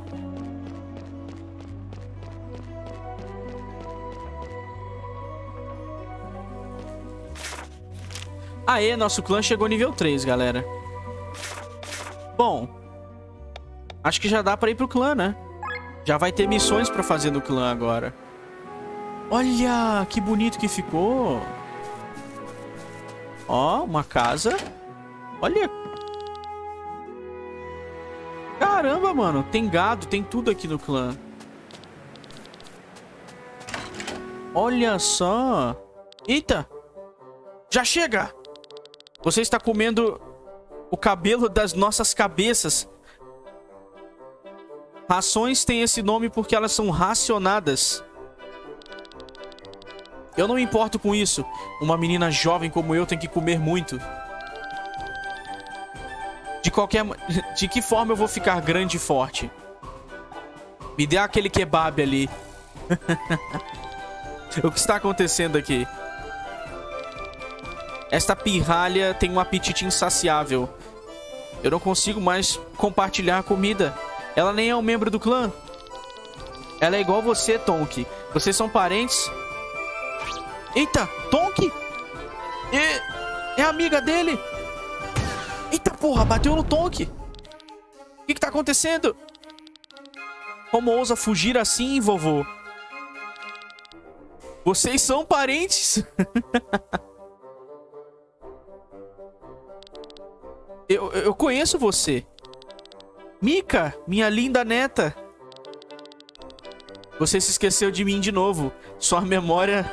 Aê, nosso clã chegou nível 3, galera. Bom, acho que já dá pra ir pro clã, né? Já vai ter missões pra fazer no clã agora. Olha, que bonito que ficou. Ó, uma casa. Olha. Caramba, mano. Tem gado, tem tudo aqui no clã. Olha só. Eita. Já chega. Você está comendo o cabelo das nossas cabeças. Rações têm esse nome porque elas são racionadas. Eu não me importo com isso. Uma menina jovem como eu tem que comer muito. De que forma eu vou ficar grande e forte? Me dê aquele kebab ali. O que está acontecendo aqui? Esta pirralha tem um apetite insaciável. Eu não consigo mais compartilhar a comida. Ela nem é um membro do clã. Ela é igual você, Tonk. Vocês são parentes? Eita, Tonk? É amiga dele? Eita porra, bateu no Tonk. O que tá acontecendo? Como ousa fugir assim, vovô? Vocês são parentes? Eu conheço você. Mika, minha linda neta. Você se esqueceu de mim de novo. Sua memória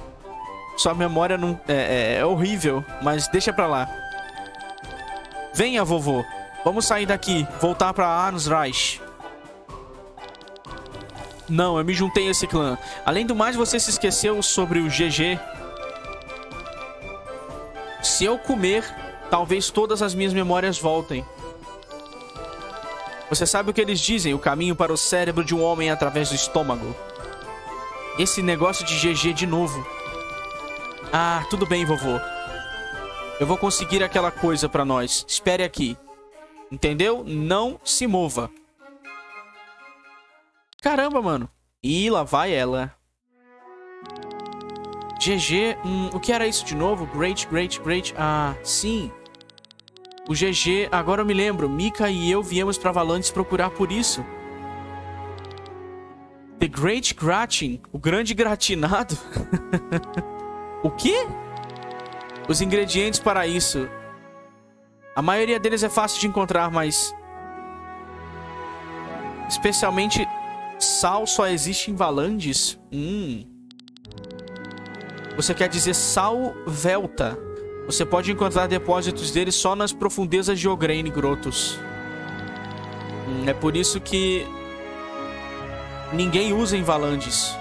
não é horrível, mas deixa pra lá. Venha, vovô. Vamos sair daqui, voltar pra Arnsreich. Não, eu me juntei a esse clã. Além do mais, você se esqueceu sobre o GG. Se eu comer, talvez todas as minhas memórias voltem. Você sabe o que eles dizem? O caminho para o cérebro de um homem é através do estômago. Esse negócio de GG de novo. Ah, tudo bem, vovô. Eu vou conseguir aquela coisa pra nós. Espere aqui. Entendeu? Não se mova. Caramba, mano. Ih, lá vai ela. GG. O que era isso de novo? Great. Ah, sim. O GG, agora eu me lembro. Mika e eu viemos pra Valantis procurar por isso. The Great Gratin. O grande gratinado. O quê? Os ingredientes para isso. A maioria deles é fácil de encontrar, mas... especialmente... sal só existe em Valandis? Você quer dizer sal velta. Você pode encontrar depósitos dele só nas profundezas de Ogrein Grottos. É por isso que... ninguém usa em Valandis.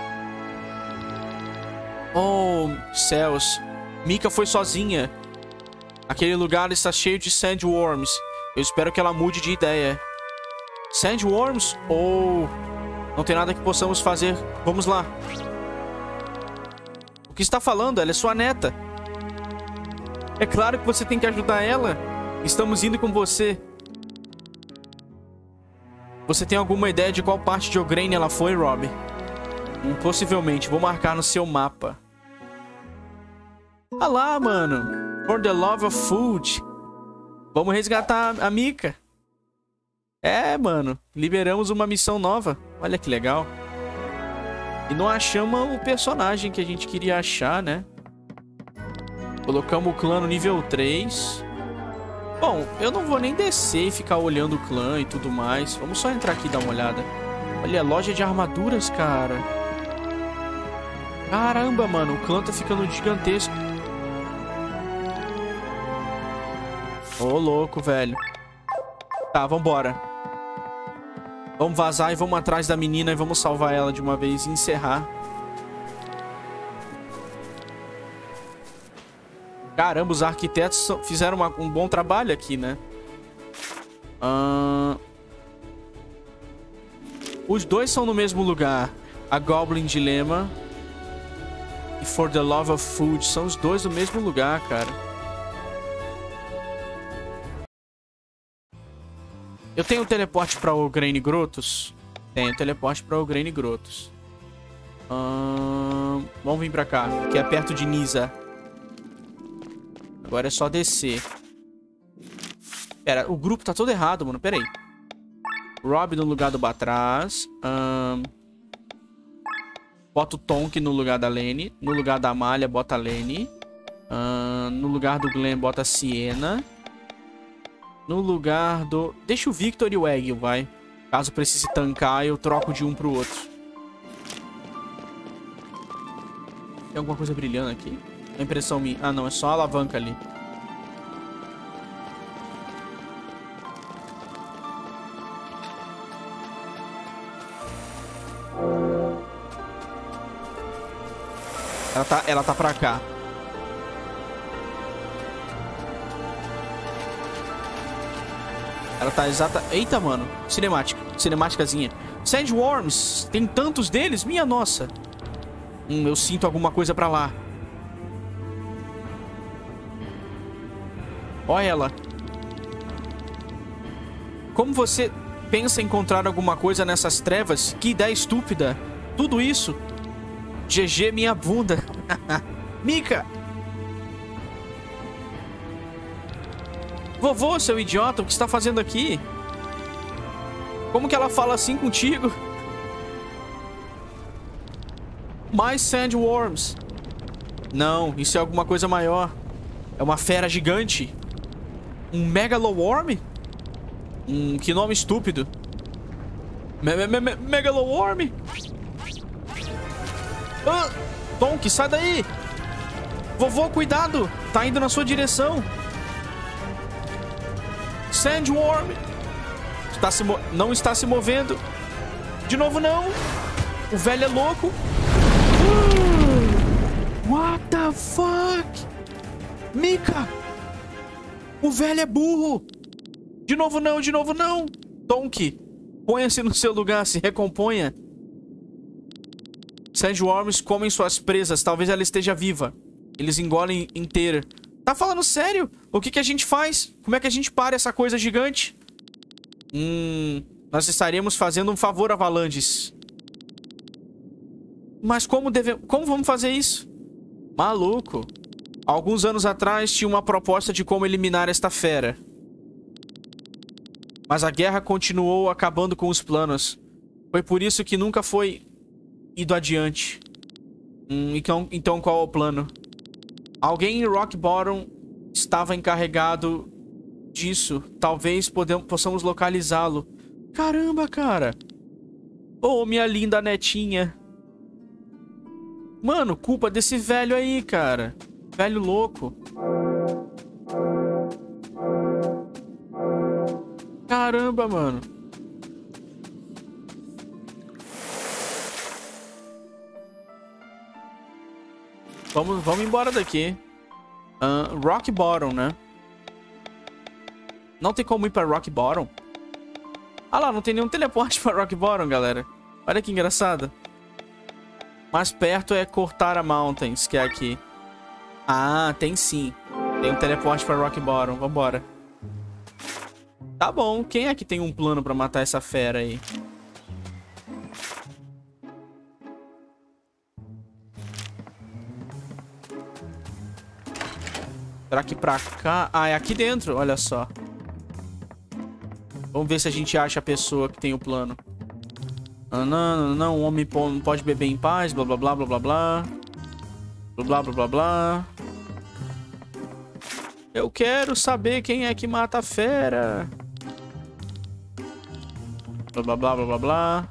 Oh, céus. Mika foi sozinha. Aquele lugar está cheio de sandworms. Eu espero que ela mude de ideia. Sandworms? Ou... não tem nada que possamos fazer. Vamos lá. O que está falando? Ela é sua neta. É claro que você tem que ajudar ela. Estamos indo com você. Você tem alguma ideia de qual parte de Ograne ela foi, Rob? Possivelmente. Vou marcar no seu mapa. Ah lá, mano. For the love of food. Vamos resgatar a Mika. É, mano. Liberamos uma missão nova. Olha que legal. E não achamos o personagem que a gente queria achar, né? Colocamos o clã no nível 3. Bom, eu não vou nem descer e ficar olhando o clã e tudo mais. Vamos só entrar aqui e dar uma olhada. Olha, loja de armaduras, cara. Caramba, mano. O clã tá ficando gigantesco. Ô, louco, velho. Tá, vambora. Vamos vazar e vamos atrás da menina e vamos salvar ela de uma vez e encerrar. Caramba, os arquitetos fizeram um bom trabalho aqui, né? Os dois são no mesmo lugar. A Goblin Dilemma e For the Love of Food. São os dois no mesmo lugar, cara. Eu tenho teleporte pra Ograne Grottos? Tenho teleporte pra Ograne Grottos. Vamos vir pra cá, que é perto de Nisa. Agora é só descer. Pera, o grupo tá todo errado, mano. Pera aí. Rob no lugar do Batrash. Bota o Tonk no lugar da Lene. No lugar da Amália, bota a Lene. No lugar do Glenn, bota a Siena. No lugar do... deixa o Victor e o Egil, vai. Caso precise tancar, eu troco de um pro outro. Tem alguma coisa brilhando aqui? É impressão minha. Ah, não. É só a alavanca ali. Ela tá pra cá. Ela tá exata... Eita, mano. Cinemática. Cinemáticazinha. Sandworms. Tem tantos deles? Minha nossa. Eu sinto alguma coisa pra lá. Olha ela. Como você pensa em encontrar alguma coisa nessas trevas? Que ideia estúpida. Tudo isso. GG minha bunda. Mika. Vovô, seu idiota, o que está fazendo aqui? Como que ela fala assim contigo? Mais Sandworms. Não, isso é alguma coisa maior. É uma fera gigante. Um Megaloworm? Que nome estúpido. Megaloworm? Tonk, sai daí. Vovô, cuidado. Tá indo na sua direção. Sandworm. Não está se movendo. De novo, não. O velho é louco. What the fuck? Mika. O velho é burro. De novo, não. De novo, não. Tonk, ponha-se no seu lugar. Se recomponha. Sandworms comem suas presas. Talvez ela esteja viva. Eles engolem inteira. Tá falando sério? O que a gente faz? Como é que a gente para essa coisa gigante? Nós estaríamos fazendo um favor a Valanges. Mas como vamos fazer isso? Maluco. Alguns anos atrás tinha uma proposta de como eliminar esta fera. Mas a guerra continuou acabando com os planos. Foi por isso que nunca foi ido adiante. Então qual é o plano? Alguém em Rock Bottom estava encarregado disso. Talvez possamos localizá-lo. Caramba, cara. Oh, minha linda netinha. Mano, culpa desse velho aí, cara. Velho louco. Caramba, mano. Vamos embora daqui. Rock Bottom, né? Não tem como ir pra Rock Bottom? Ah lá, não tem nenhum teleporte pra Rock Bottom, galera. Olha que engraçado. Mais perto é Cortara Mountains, que é aqui. Ah, tem sim. Tem um teleporte pra Rock Bottom. Vambora. Tá bom. Quem é que tem um plano pra matar essa fera aí? Será que pra cá? Ah, é aqui dentro. Olha só. Vamos ver se a gente acha a pessoa que tem o plano. Não, não, não. O homem não pode beber em paz. Blá, blá, blá, blá, blá, blá. Blá, blá, blá, blá, blá. Eu quero saber quem é que mata a fera. Blá, blá, blá, blá, blá, blá.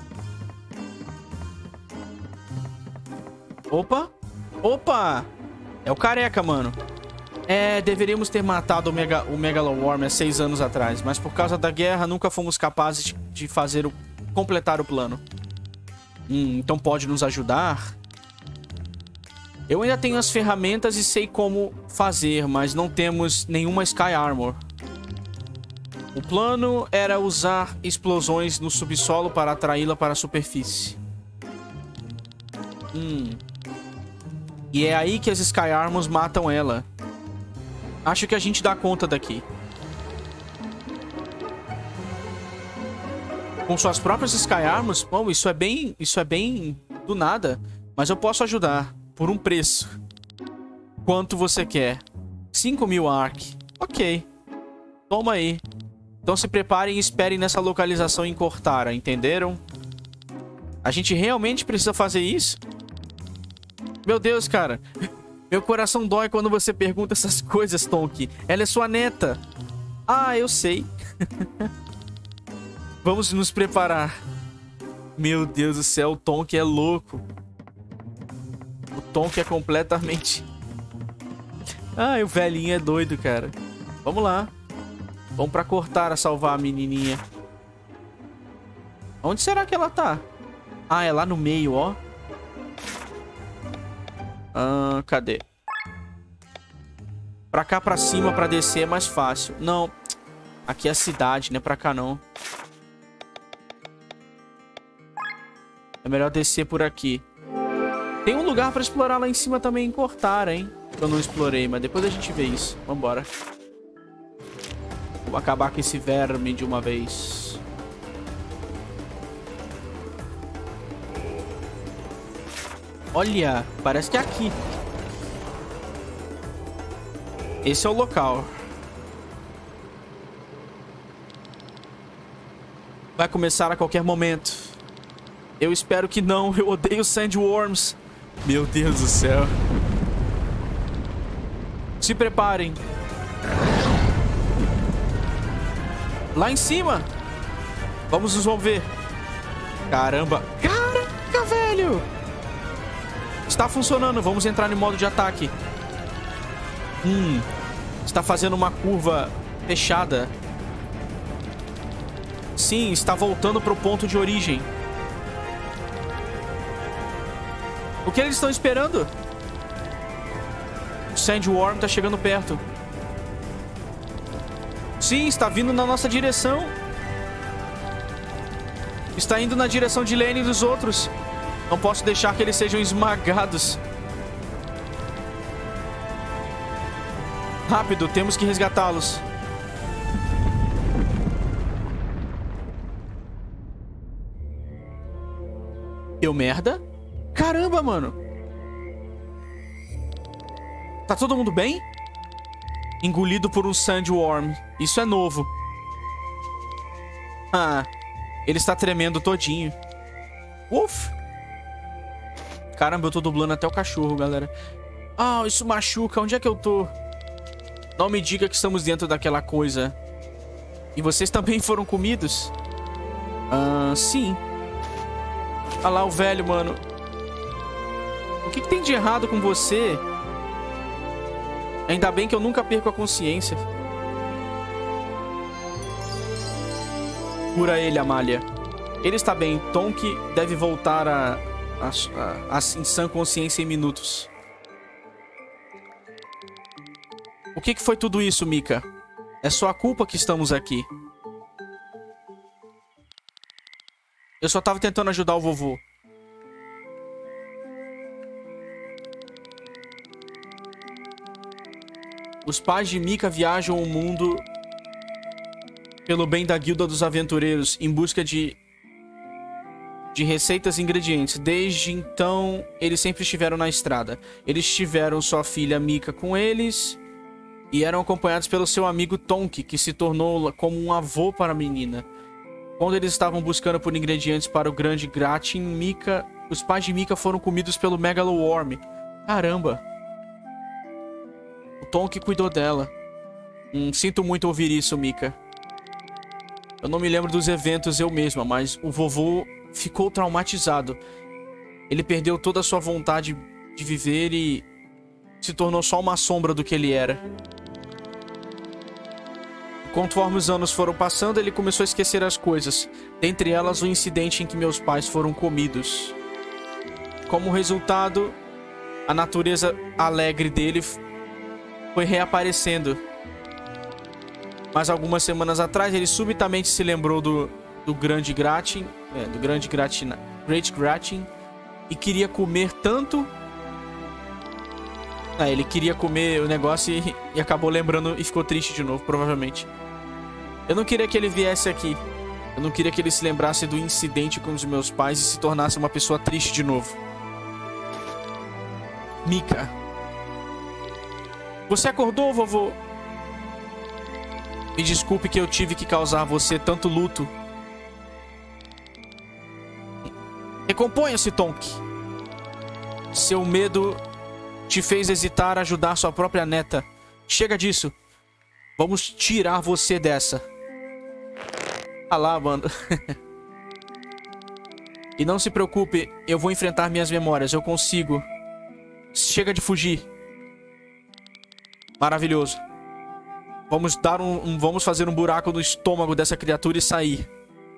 Opa. Opa. É o careca, mano. É, deveríamos ter matado o Megaloworm há 6 anos atrás, mas por causa da guerra nunca fomos capazes de completar o plano. Então pode nos ajudar? Eu ainda tenho as ferramentas e sei como fazer, mas não temos nenhuma Sky Armor. O plano era usar explosões no subsolo para atraí-la para a superfície. E é aí que as Sky Armors matam ela. Acho que a gente dá conta daqui. Com suas próprias Sky Armors? Bom, isso é bem do nada. Mas eu posso ajudar. Por um preço. Quanto você quer? 5.000 Ark. Ok. Toma aí. Então se preparem e esperem nessa localização em Cortara, entenderam? A gente realmente precisa fazer isso? Meu Deus, cara. Meu coração dói quando você pergunta essas coisas, Tonk. Ela é sua neta. Ah, eu sei. Vamos nos preparar. Meu Deus do céu, o Tonk é louco. O Tonk é completamente... Ah, o velhinho é doido, cara. Vamos lá. Vamos pra Cortara salvar a menininha. Onde será que ela tá? Ah, é lá no meio, ó. Cadê? Pra cá, pra cima, pra descer é mais fácil. Não. Aqui é a cidade, não é pra cá, não. É melhor descer por aqui. Tem um lugar pra explorar lá em cima também em Cortara, hein? Que eu não explorei, mas depois a gente vê isso. Vambora. Vou acabar com esse verme de uma vez. Olha, parece que é aqui. Esse é o local. Vai começar a qualquer momento. Eu espero que não. Eu odeio Sandworms. Meu Deus do céu. Se preparem. Lá em cima. Vamos nos envolver. Caramba. Caraca, velho. Está funcionando. Vamos entrar no modo de ataque. Está fazendo uma curva fechada. Sim, está voltando para o ponto de origem. O que eles estão esperando? O Sandworm está chegando perto. Sim, está vindo na nossa direção. Está indo na direção de Lane e dos outros. Não posso deixar que eles sejam esmagados. Rápido, temos que resgatá-los. Deu merda? Caramba, mano. Tá todo mundo bem? Engolido por um Sandworm. Isso é novo. Ah, ele está tremendo todinho. Uf. Caramba, eu tô dublando até o cachorro, galera. Ah, isso machuca. Onde é que eu tô? Não me diga que estamos dentro daquela coisa. E vocês também foram comidos? Sim. Olha lá o velho, mano. O que tem de errado com você? Ainda bem que eu nunca perco a consciência. Cura ele, Amália. Ele está bem. Tonk deve voltar a em sã consciência em minutos. O que foi tudo isso, Mika? É sua culpa que estamos aqui. Eu só tava tentando ajudar o vovô. Os pais de Mika viajam o mundo pelo bem da Guilda dos Aventureiros em busca de receitas e ingredientes. Desde então, eles sempre estiveram na estrada. Eles tiveram sua filha Mika com eles e eram acompanhados pelo seu amigo Tonki, que se tornou como um avô para a menina. Quando eles estavam buscando por ingredientes para o grande gratin, os pais de Mika foram comidos pelo Megaloworm. Caramba! O Tonki cuidou dela. Sinto muito ouvir isso, Mika. Eu não me lembro dos eventos eu mesma, mas o vovô ficou traumatizado. Ele perdeu toda a sua vontade de viver e se tornou só uma sombra do que ele era. Conforme os anos foram passando, ele começou a esquecer as coisas. Dentre elas, o incidente em que meus pais foram comidos. Como resultado, a natureza alegre dele foi reaparecendo. Mas algumas semanas atrás, ele subitamente se lembrou do grande gratin, Great Gratin, e queria comer tanto. Ele queria comer o negócio e acabou lembrando e ficou triste de novo, provavelmente. Eu não queria que ele viesse aqui. Eu não queria que ele se lembrasse do incidente com os meus pais e se tornasse uma pessoa triste de novo. Mika. Você acordou, vovô? Me desculpe que eu tive que causar a você tanto luto. Recomponha-se, Tonki. Seu medo te fez hesitar a ajudar sua própria neta. Chega disso. Vamos tirar você dessa. Ah lá, mano. E não se preocupe, eu vou enfrentar minhas memórias. Eu consigo. Chega de fugir. Maravilhoso. Vamos fazer um buraco no estômago dessa criatura e sair.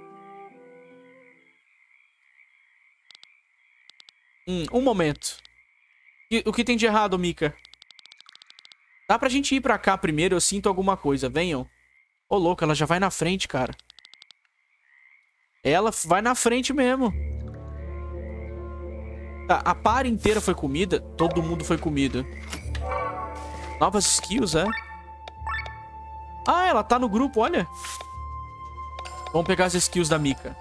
Um momento. O que tem de errado, Mika? Dá pra gente ir pra cá primeiro? Eu sinto alguma coisa. Venham. Ô, louco, ela já vai na frente, cara. Ela vai na frente mesmo. Tá, a par inteira foi comida. Todo mundo foi comido. Novas skills, é? Ah, ela tá no grupo, olha. Vamos pegar as skills da Mika.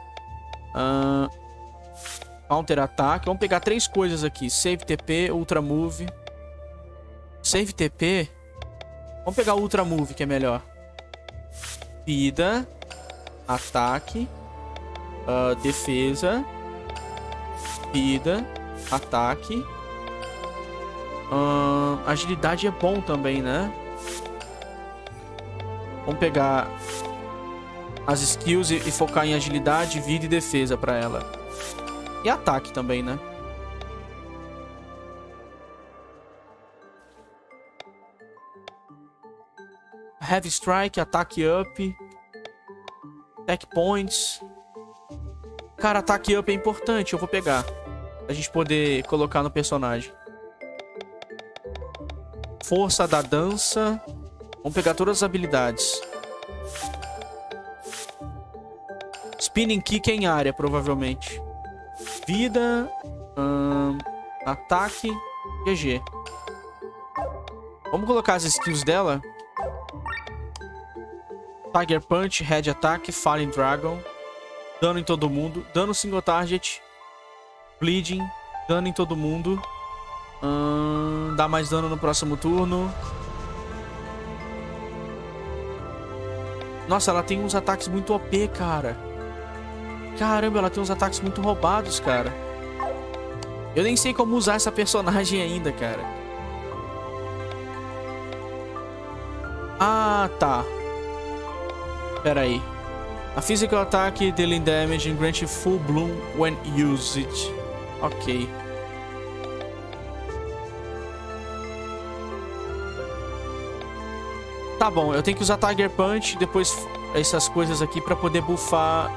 Counter ataque. Vamos pegar 3 coisas aqui. Save TP, Ultra Move. Save TP. Vamos pegar o Ultra Move, que é melhor. Vida. Ataque. Defesa. Vida. Ataque. Agilidade é bom também, né? Vamos pegar as skills e focar em agilidade, vida e defesa pra ela. E ataque também, né? Heavy Strike, ataque up. Tech Points. Cara, ataque up é importante, eu vou pegar. Pra gente poder colocar no personagem. Força da dança. Vamos pegar todas as habilidades. Spinning Kick em área, provavelmente. Vida. Ataque. GG. Vamos colocar as skills dela. Tiger Punch, Head Attack, Falling Dragon. Dano em todo mundo. Dano single target. Bleeding. Dano em todo mundo. Dá mais dano no próximo turno. Nossa, ela tem uns ataques muito OP, cara. Caramba, ela tem uns ataques muito roubados, cara. Eu nem sei como usar essa personagem ainda, cara. Ah, tá. Pera aí. A physical attack dealing damage and grant full bloom when used. Ok. Tá bom, eu tenho que usar Tiger Punch, depois essas coisas aqui pra poder buffar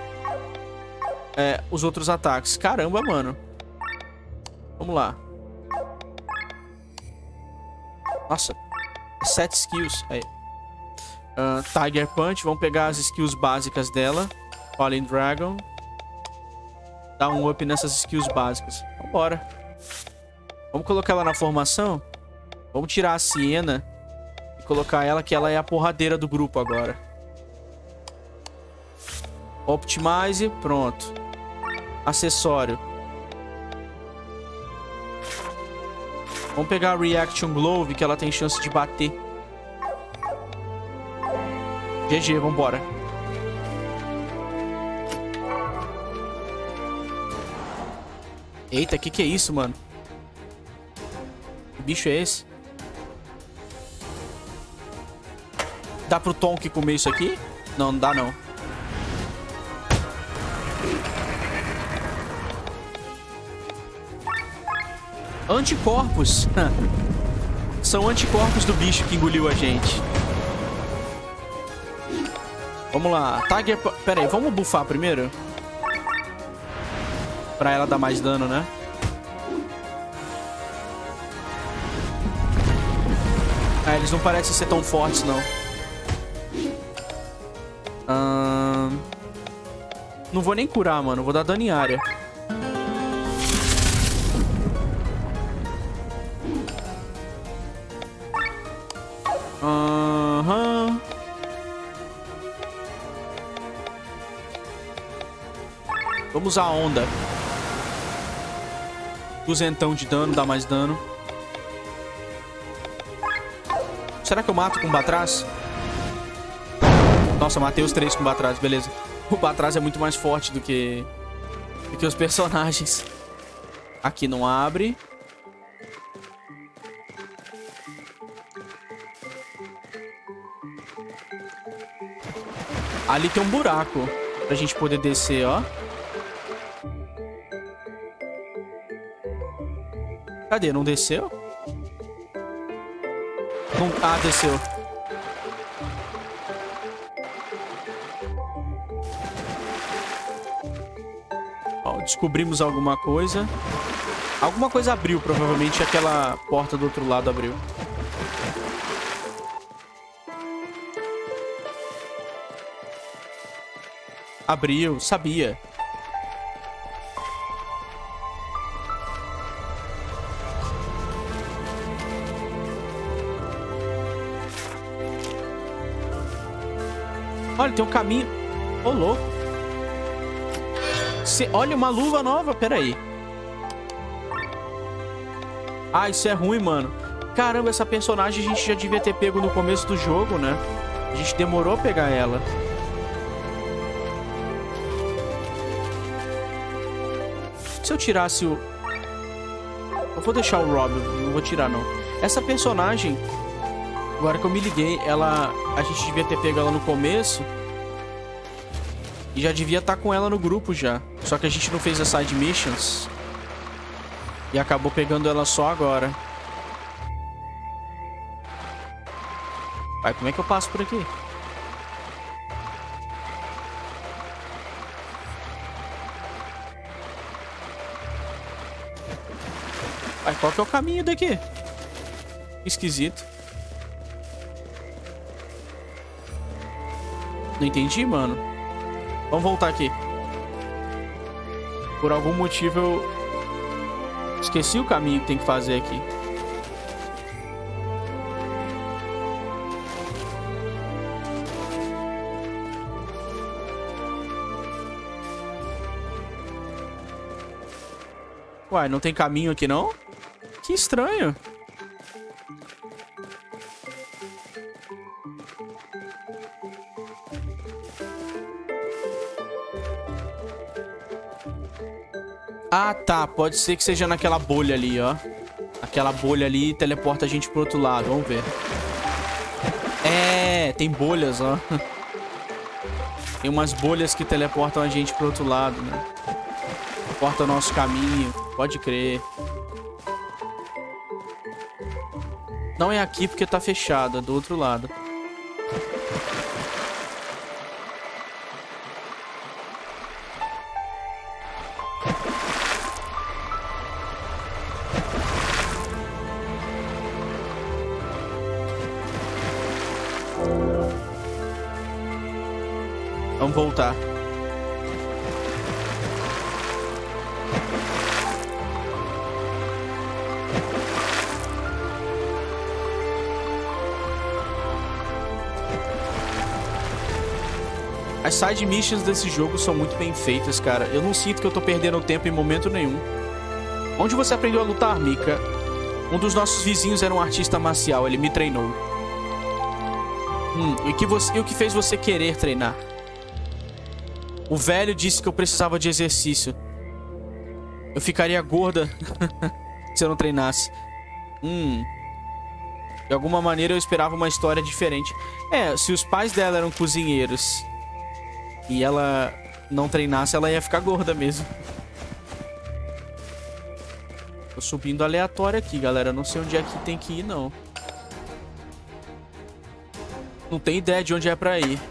os outros ataques. Caramba, mano. Vamos lá. Nossa. 7 skills. Aí. Tiger Punch. Vamos pegar as skills básicas dela. Fallen Dragon. Dar um up nessas skills básicas. Vambora. Vamos colocar ela na formação. Vamos tirar a Siena e colocar ela, que ela é a porradeira do grupo agora. Optimize. Pronto. Acessório. Vamos pegar a Reaction Glove, que ela tem chance de bater. GG, vambora. Eita, que é isso, mano? Que bicho é esse? Dá pro Tonk comer isso aqui? Não, não dá não. Anticorpos. São anticorpos do bicho que engoliu a gente. Vamos lá. Tiger... Pera aí, vamos buffar primeiro? Pra ela dar mais dano, né? Ah, eles não parecem ser tão fortes, não. Não vou nem curar, mano. Vou dar dano em área. Vamos usar a onda. 200 de dano, dá mais dano. Será que eu mato com o Batrass? Nossa, matei os 3 com o Batrass, beleza. O Batrass é muito mais forte do que os personagens. Aqui não abre. Ali tem um buraco pra gente poder descer, ó. Cadê? Não desceu? Não... Ah, desceu. Ó, descobrimos alguma coisa. Alguma coisa abriu, provavelmente aquela porta do outro lado abriu. Abriu, sabia. Olha, tem um caminho. Ô, louco. Olha, uma luva nova. Pera aí. Ah, isso é ruim, mano. Caramba, essa personagem a gente já devia ter pego no começo do jogo, né? A gente demorou a pegar ela. Se eu tirasse o... Eu vou deixar o Rob. Não vou tirar, não. Essa personagem... Agora que eu me liguei, ela... A gente devia ter pego ela no começo. E já devia estar com ela no grupo já. Só que a gente não fez as side missions. E acabou pegando ela só agora. Vai, como é que eu passo por aqui? Vai, qual que é o caminho daqui? Esquisito. Não entendi, mano. Vamos voltar aqui. Por algum motivo eu... Esqueci o caminho que tem que fazer aqui. Uai, não tem caminho aqui, não? Que estranho. Ah, tá. Pode ser que seja naquela bolha ali, ó. Aquela bolha ali teleporta a gente pro outro lado. Vamos ver. É, tem bolhas, ó. Tem umas bolhas que teleportam a gente pro outro lado, né? Corta o nosso caminho. Pode crer. Não é aqui porque tá fechado. É do outro lado. Vamos voltar. As side missions desse jogo são muito bem feitas, cara. Eu não sinto que eu tô perdendo tempo em momento nenhum. Onde você aprendeu a lutar, Mika? Um dos nossos vizinhos era um artista marcial. Ele me treinou. E o que fez você querer treinar? O velho disse que eu precisava de exercício. Eu ficaria gorda se eu não treinasse. De alguma maneira eu esperava uma história diferente. Se os pais dela eram cozinheiros e ela não treinasse, ela ia ficar gorda mesmo. Tô subindo aleatório aqui, galera. Não sei onde é que tem que ir, não. Não tenho ideia de onde é pra ir.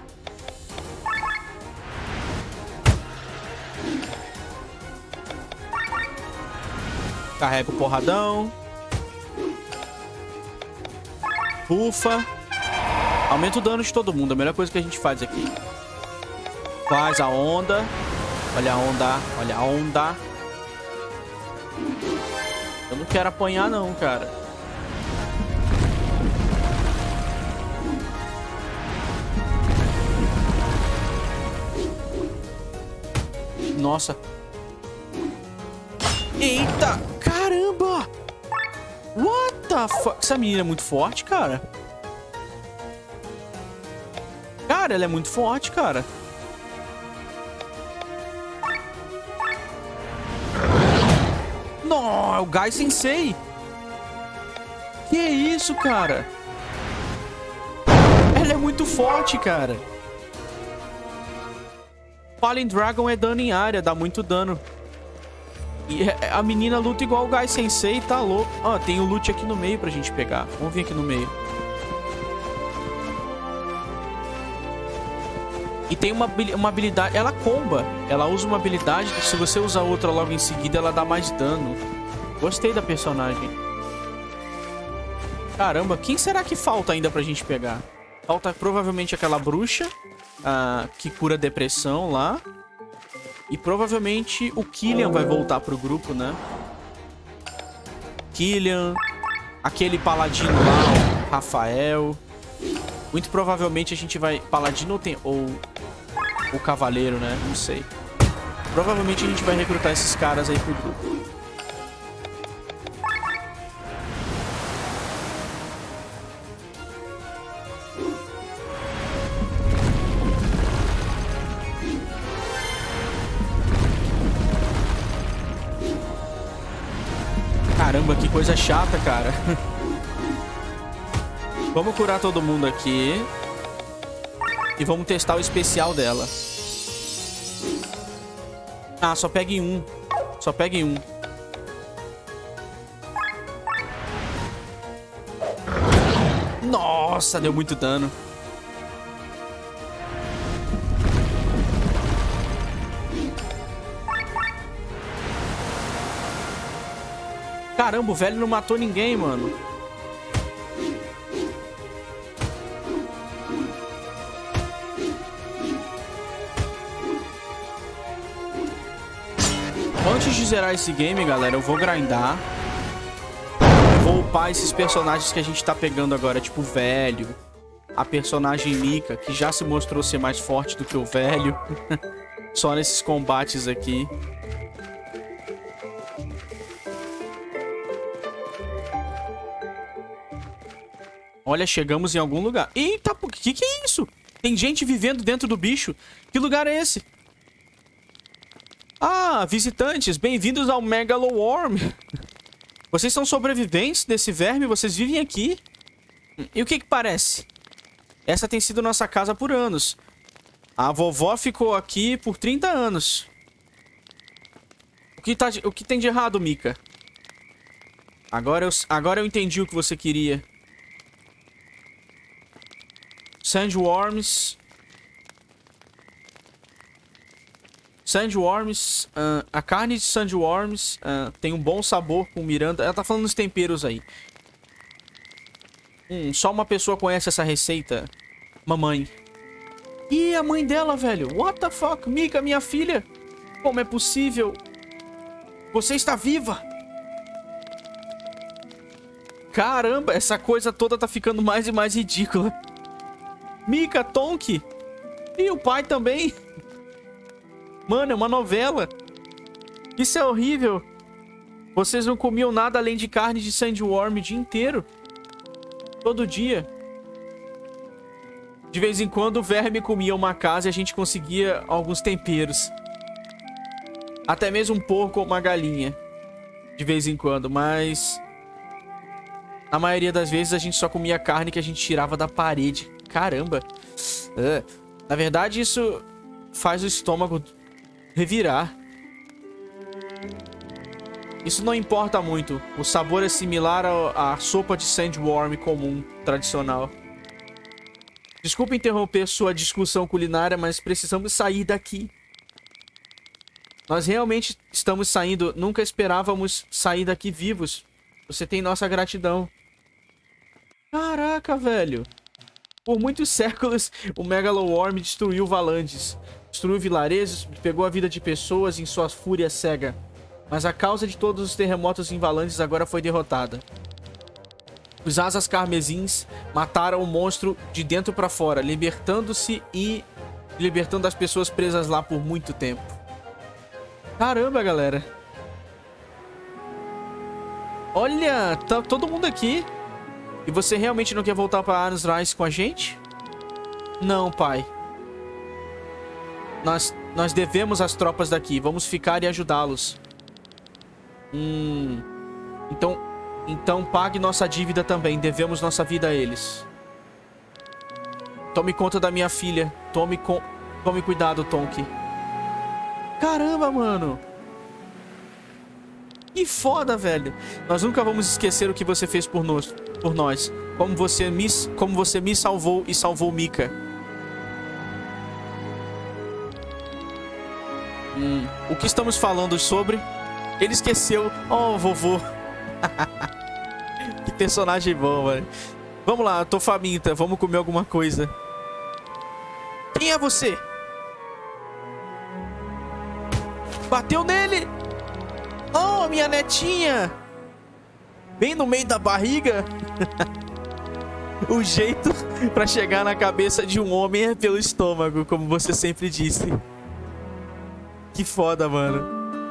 Carrega o porradão. Bufa. Aumenta o dano de todo mundo. A melhor coisa que a gente faz aqui. Faz a onda. Olha a onda. Olha a onda. Eu não quero apanhar não, cara. Nossa. Eita. Caramba. What the fuck? Essa menina é muito forte, cara. Cara, ela é muito forte, cara. Não, é o Gai Sensei. Que isso, cara? Ela é muito forte, cara. Fallen Dragon é dano em área, dá muito dano. E a menina luta igual o Gai Sensei, tá louco. Ó, tem o loot aqui no meio pra gente pegar. Vamos vir aqui no meio. E tem uma habilidade... Ela comba. Ela usa uma habilidade que se você usar outra logo em seguida, ela dá mais dano. Gostei da personagem. Caramba, quem será que falta ainda pra gente pegar? Falta provavelmente aquela bruxa que cura depressão lá. E provavelmente o Killian vai voltar pro grupo, né? Killian. Aquele paladino lá, o Rafael. Muito provavelmente a gente vai... Paladino ou o cavaleiro, né? Não sei. Provavelmente a gente vai recrutar esses caras aí pro grupo. Caramba, que coisa chata, cara. Vamos curar todo mundo aqui. E vamos testar o especial dela. Ah, só pegue um. Só pegue um. Nossa, deu muito dano. Caramba, o velho não matou ninguém, mano. Antes de zerar esse game, galera, eu vou grindar. Eu vou upar esses personagens que a gente tá pegando agora, tipo o velho. A personagem Mika, que já se mostrou ser mais forte do que o velho. Só nesses combates aqui. Olha, chegamos em algum lugar. Eita, o que é isso? Tem gente vivendo dentro do bicho. Que lugar é esse? Ah, visitantes, bem-vindos ao Megaloworm. Vocês são sobreviventes desse verme? Vocês vivem aqui? E o que parece? Essa tem sido nossa casa por anos. A vovó ficou aqui por 30 anos. O que tem de errado, Mika? Agora eu entendi o que você queria. Sandworms. Sandworms. A carne de sandworms tem um bom sabor com Miranda. Ela tá falando dos temperos aí. Só uma pessoa conhece essa receita. Mamãe. Ih, a mãe dela, velho. What the fuck? Mika, minha filha. Como é possível? Você está viva. Caramba, essa coisa toda tá ficando mais e mais ridícula. Mika, Tonki. E o pai também. Mano, é uma novela. Isso é horrível. Vocês não comiam nada além de carne de sandworm o dia inteiro. Todo dia. De vez em quando o verme comia uma casa e a gente conseguia alguns temperos. Até mesmo um porco ou uma galinha. De vez em quando, mas... na maioria das vezes a gente só comia carne que a gente tirava da parede. Caramba. Na verdade isso faz o estômago revirar. Isso não importa muito. O sabor é similar à sopa de sandworm comum, tradicional. Desculpe interromper sua discussão culinária, mas precisamos sair daqui. Nós realmente estamos saindo. Nunca esperávamos sair daqui vivos. Você tem nossa gratidão. Caraca, velho. Por muitos séculos, o Megaloworm destruiu Valandes. Destruiu vilarejos, pegou a vida de pessoas em sua fúria cega. Mas a causa de todos os terremotos em Valandes agora foi derrotada. Os asas carmesins mataram o monstro de dentro pra fora, libertando-se e libertando as pessoas presas lá por muito tempo. Caramba, galera. Olha, tá todo mundo aqui. E você realmente não quer voltar pra Arns Rise com a gente? Não, pai. Nós devemos as tropas daqui. Vamos ficar e ajudá-los. Então pague nossa dívida também. Devemos nossa vida a eles. Tome conta da minha filha. Tome cuidado, Tonki. Caramba, mano. Que foda, velho. Nós nunca vamos esquecer o que você fez por nós. Como você me salvou e salvou Mika. O que estamos falando sobre? Ele esqueceu. Oh, vovô. Que personagem bom, mano. Vamos lá, eu tô faminta. Vamos comer alguma coisa. Quem é você? Bateu nele. Oh, minha netinha. Bem no meio da barriga. O jeito pra chegar na cabeça de um homem é pelo estômago, como você sempre disse. Que foda, mano.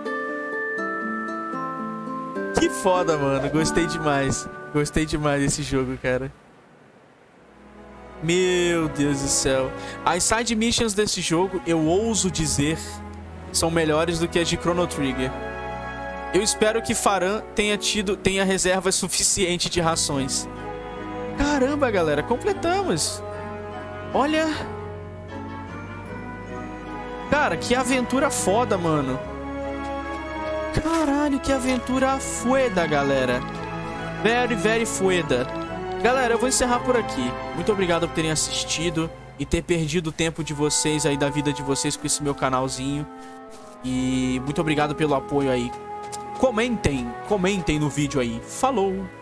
Que foda, mano. Gostei demais. Gostei demais desse jogo, cara. Meu Deus do céu. As side missions desse jogo, eu ouso dizer, são melhores do que as de Chrono Trigger. Eu espero que Faran tenha reserva suficiente de rações. Caramba, galera. Completamos. Olha. Cara, que aventura foda, mano. Caralho, que aventura fueda, galera. Very, very fueda. Galera, eu vou encerrar por aqui. Muito obrigado por terem assistido e ter perdido o tempo de vocês aí, da vida de vocês com esse meu canalzinho. E muito obrigado pelo apoio aí. Comentem no vídeo aí. Falou!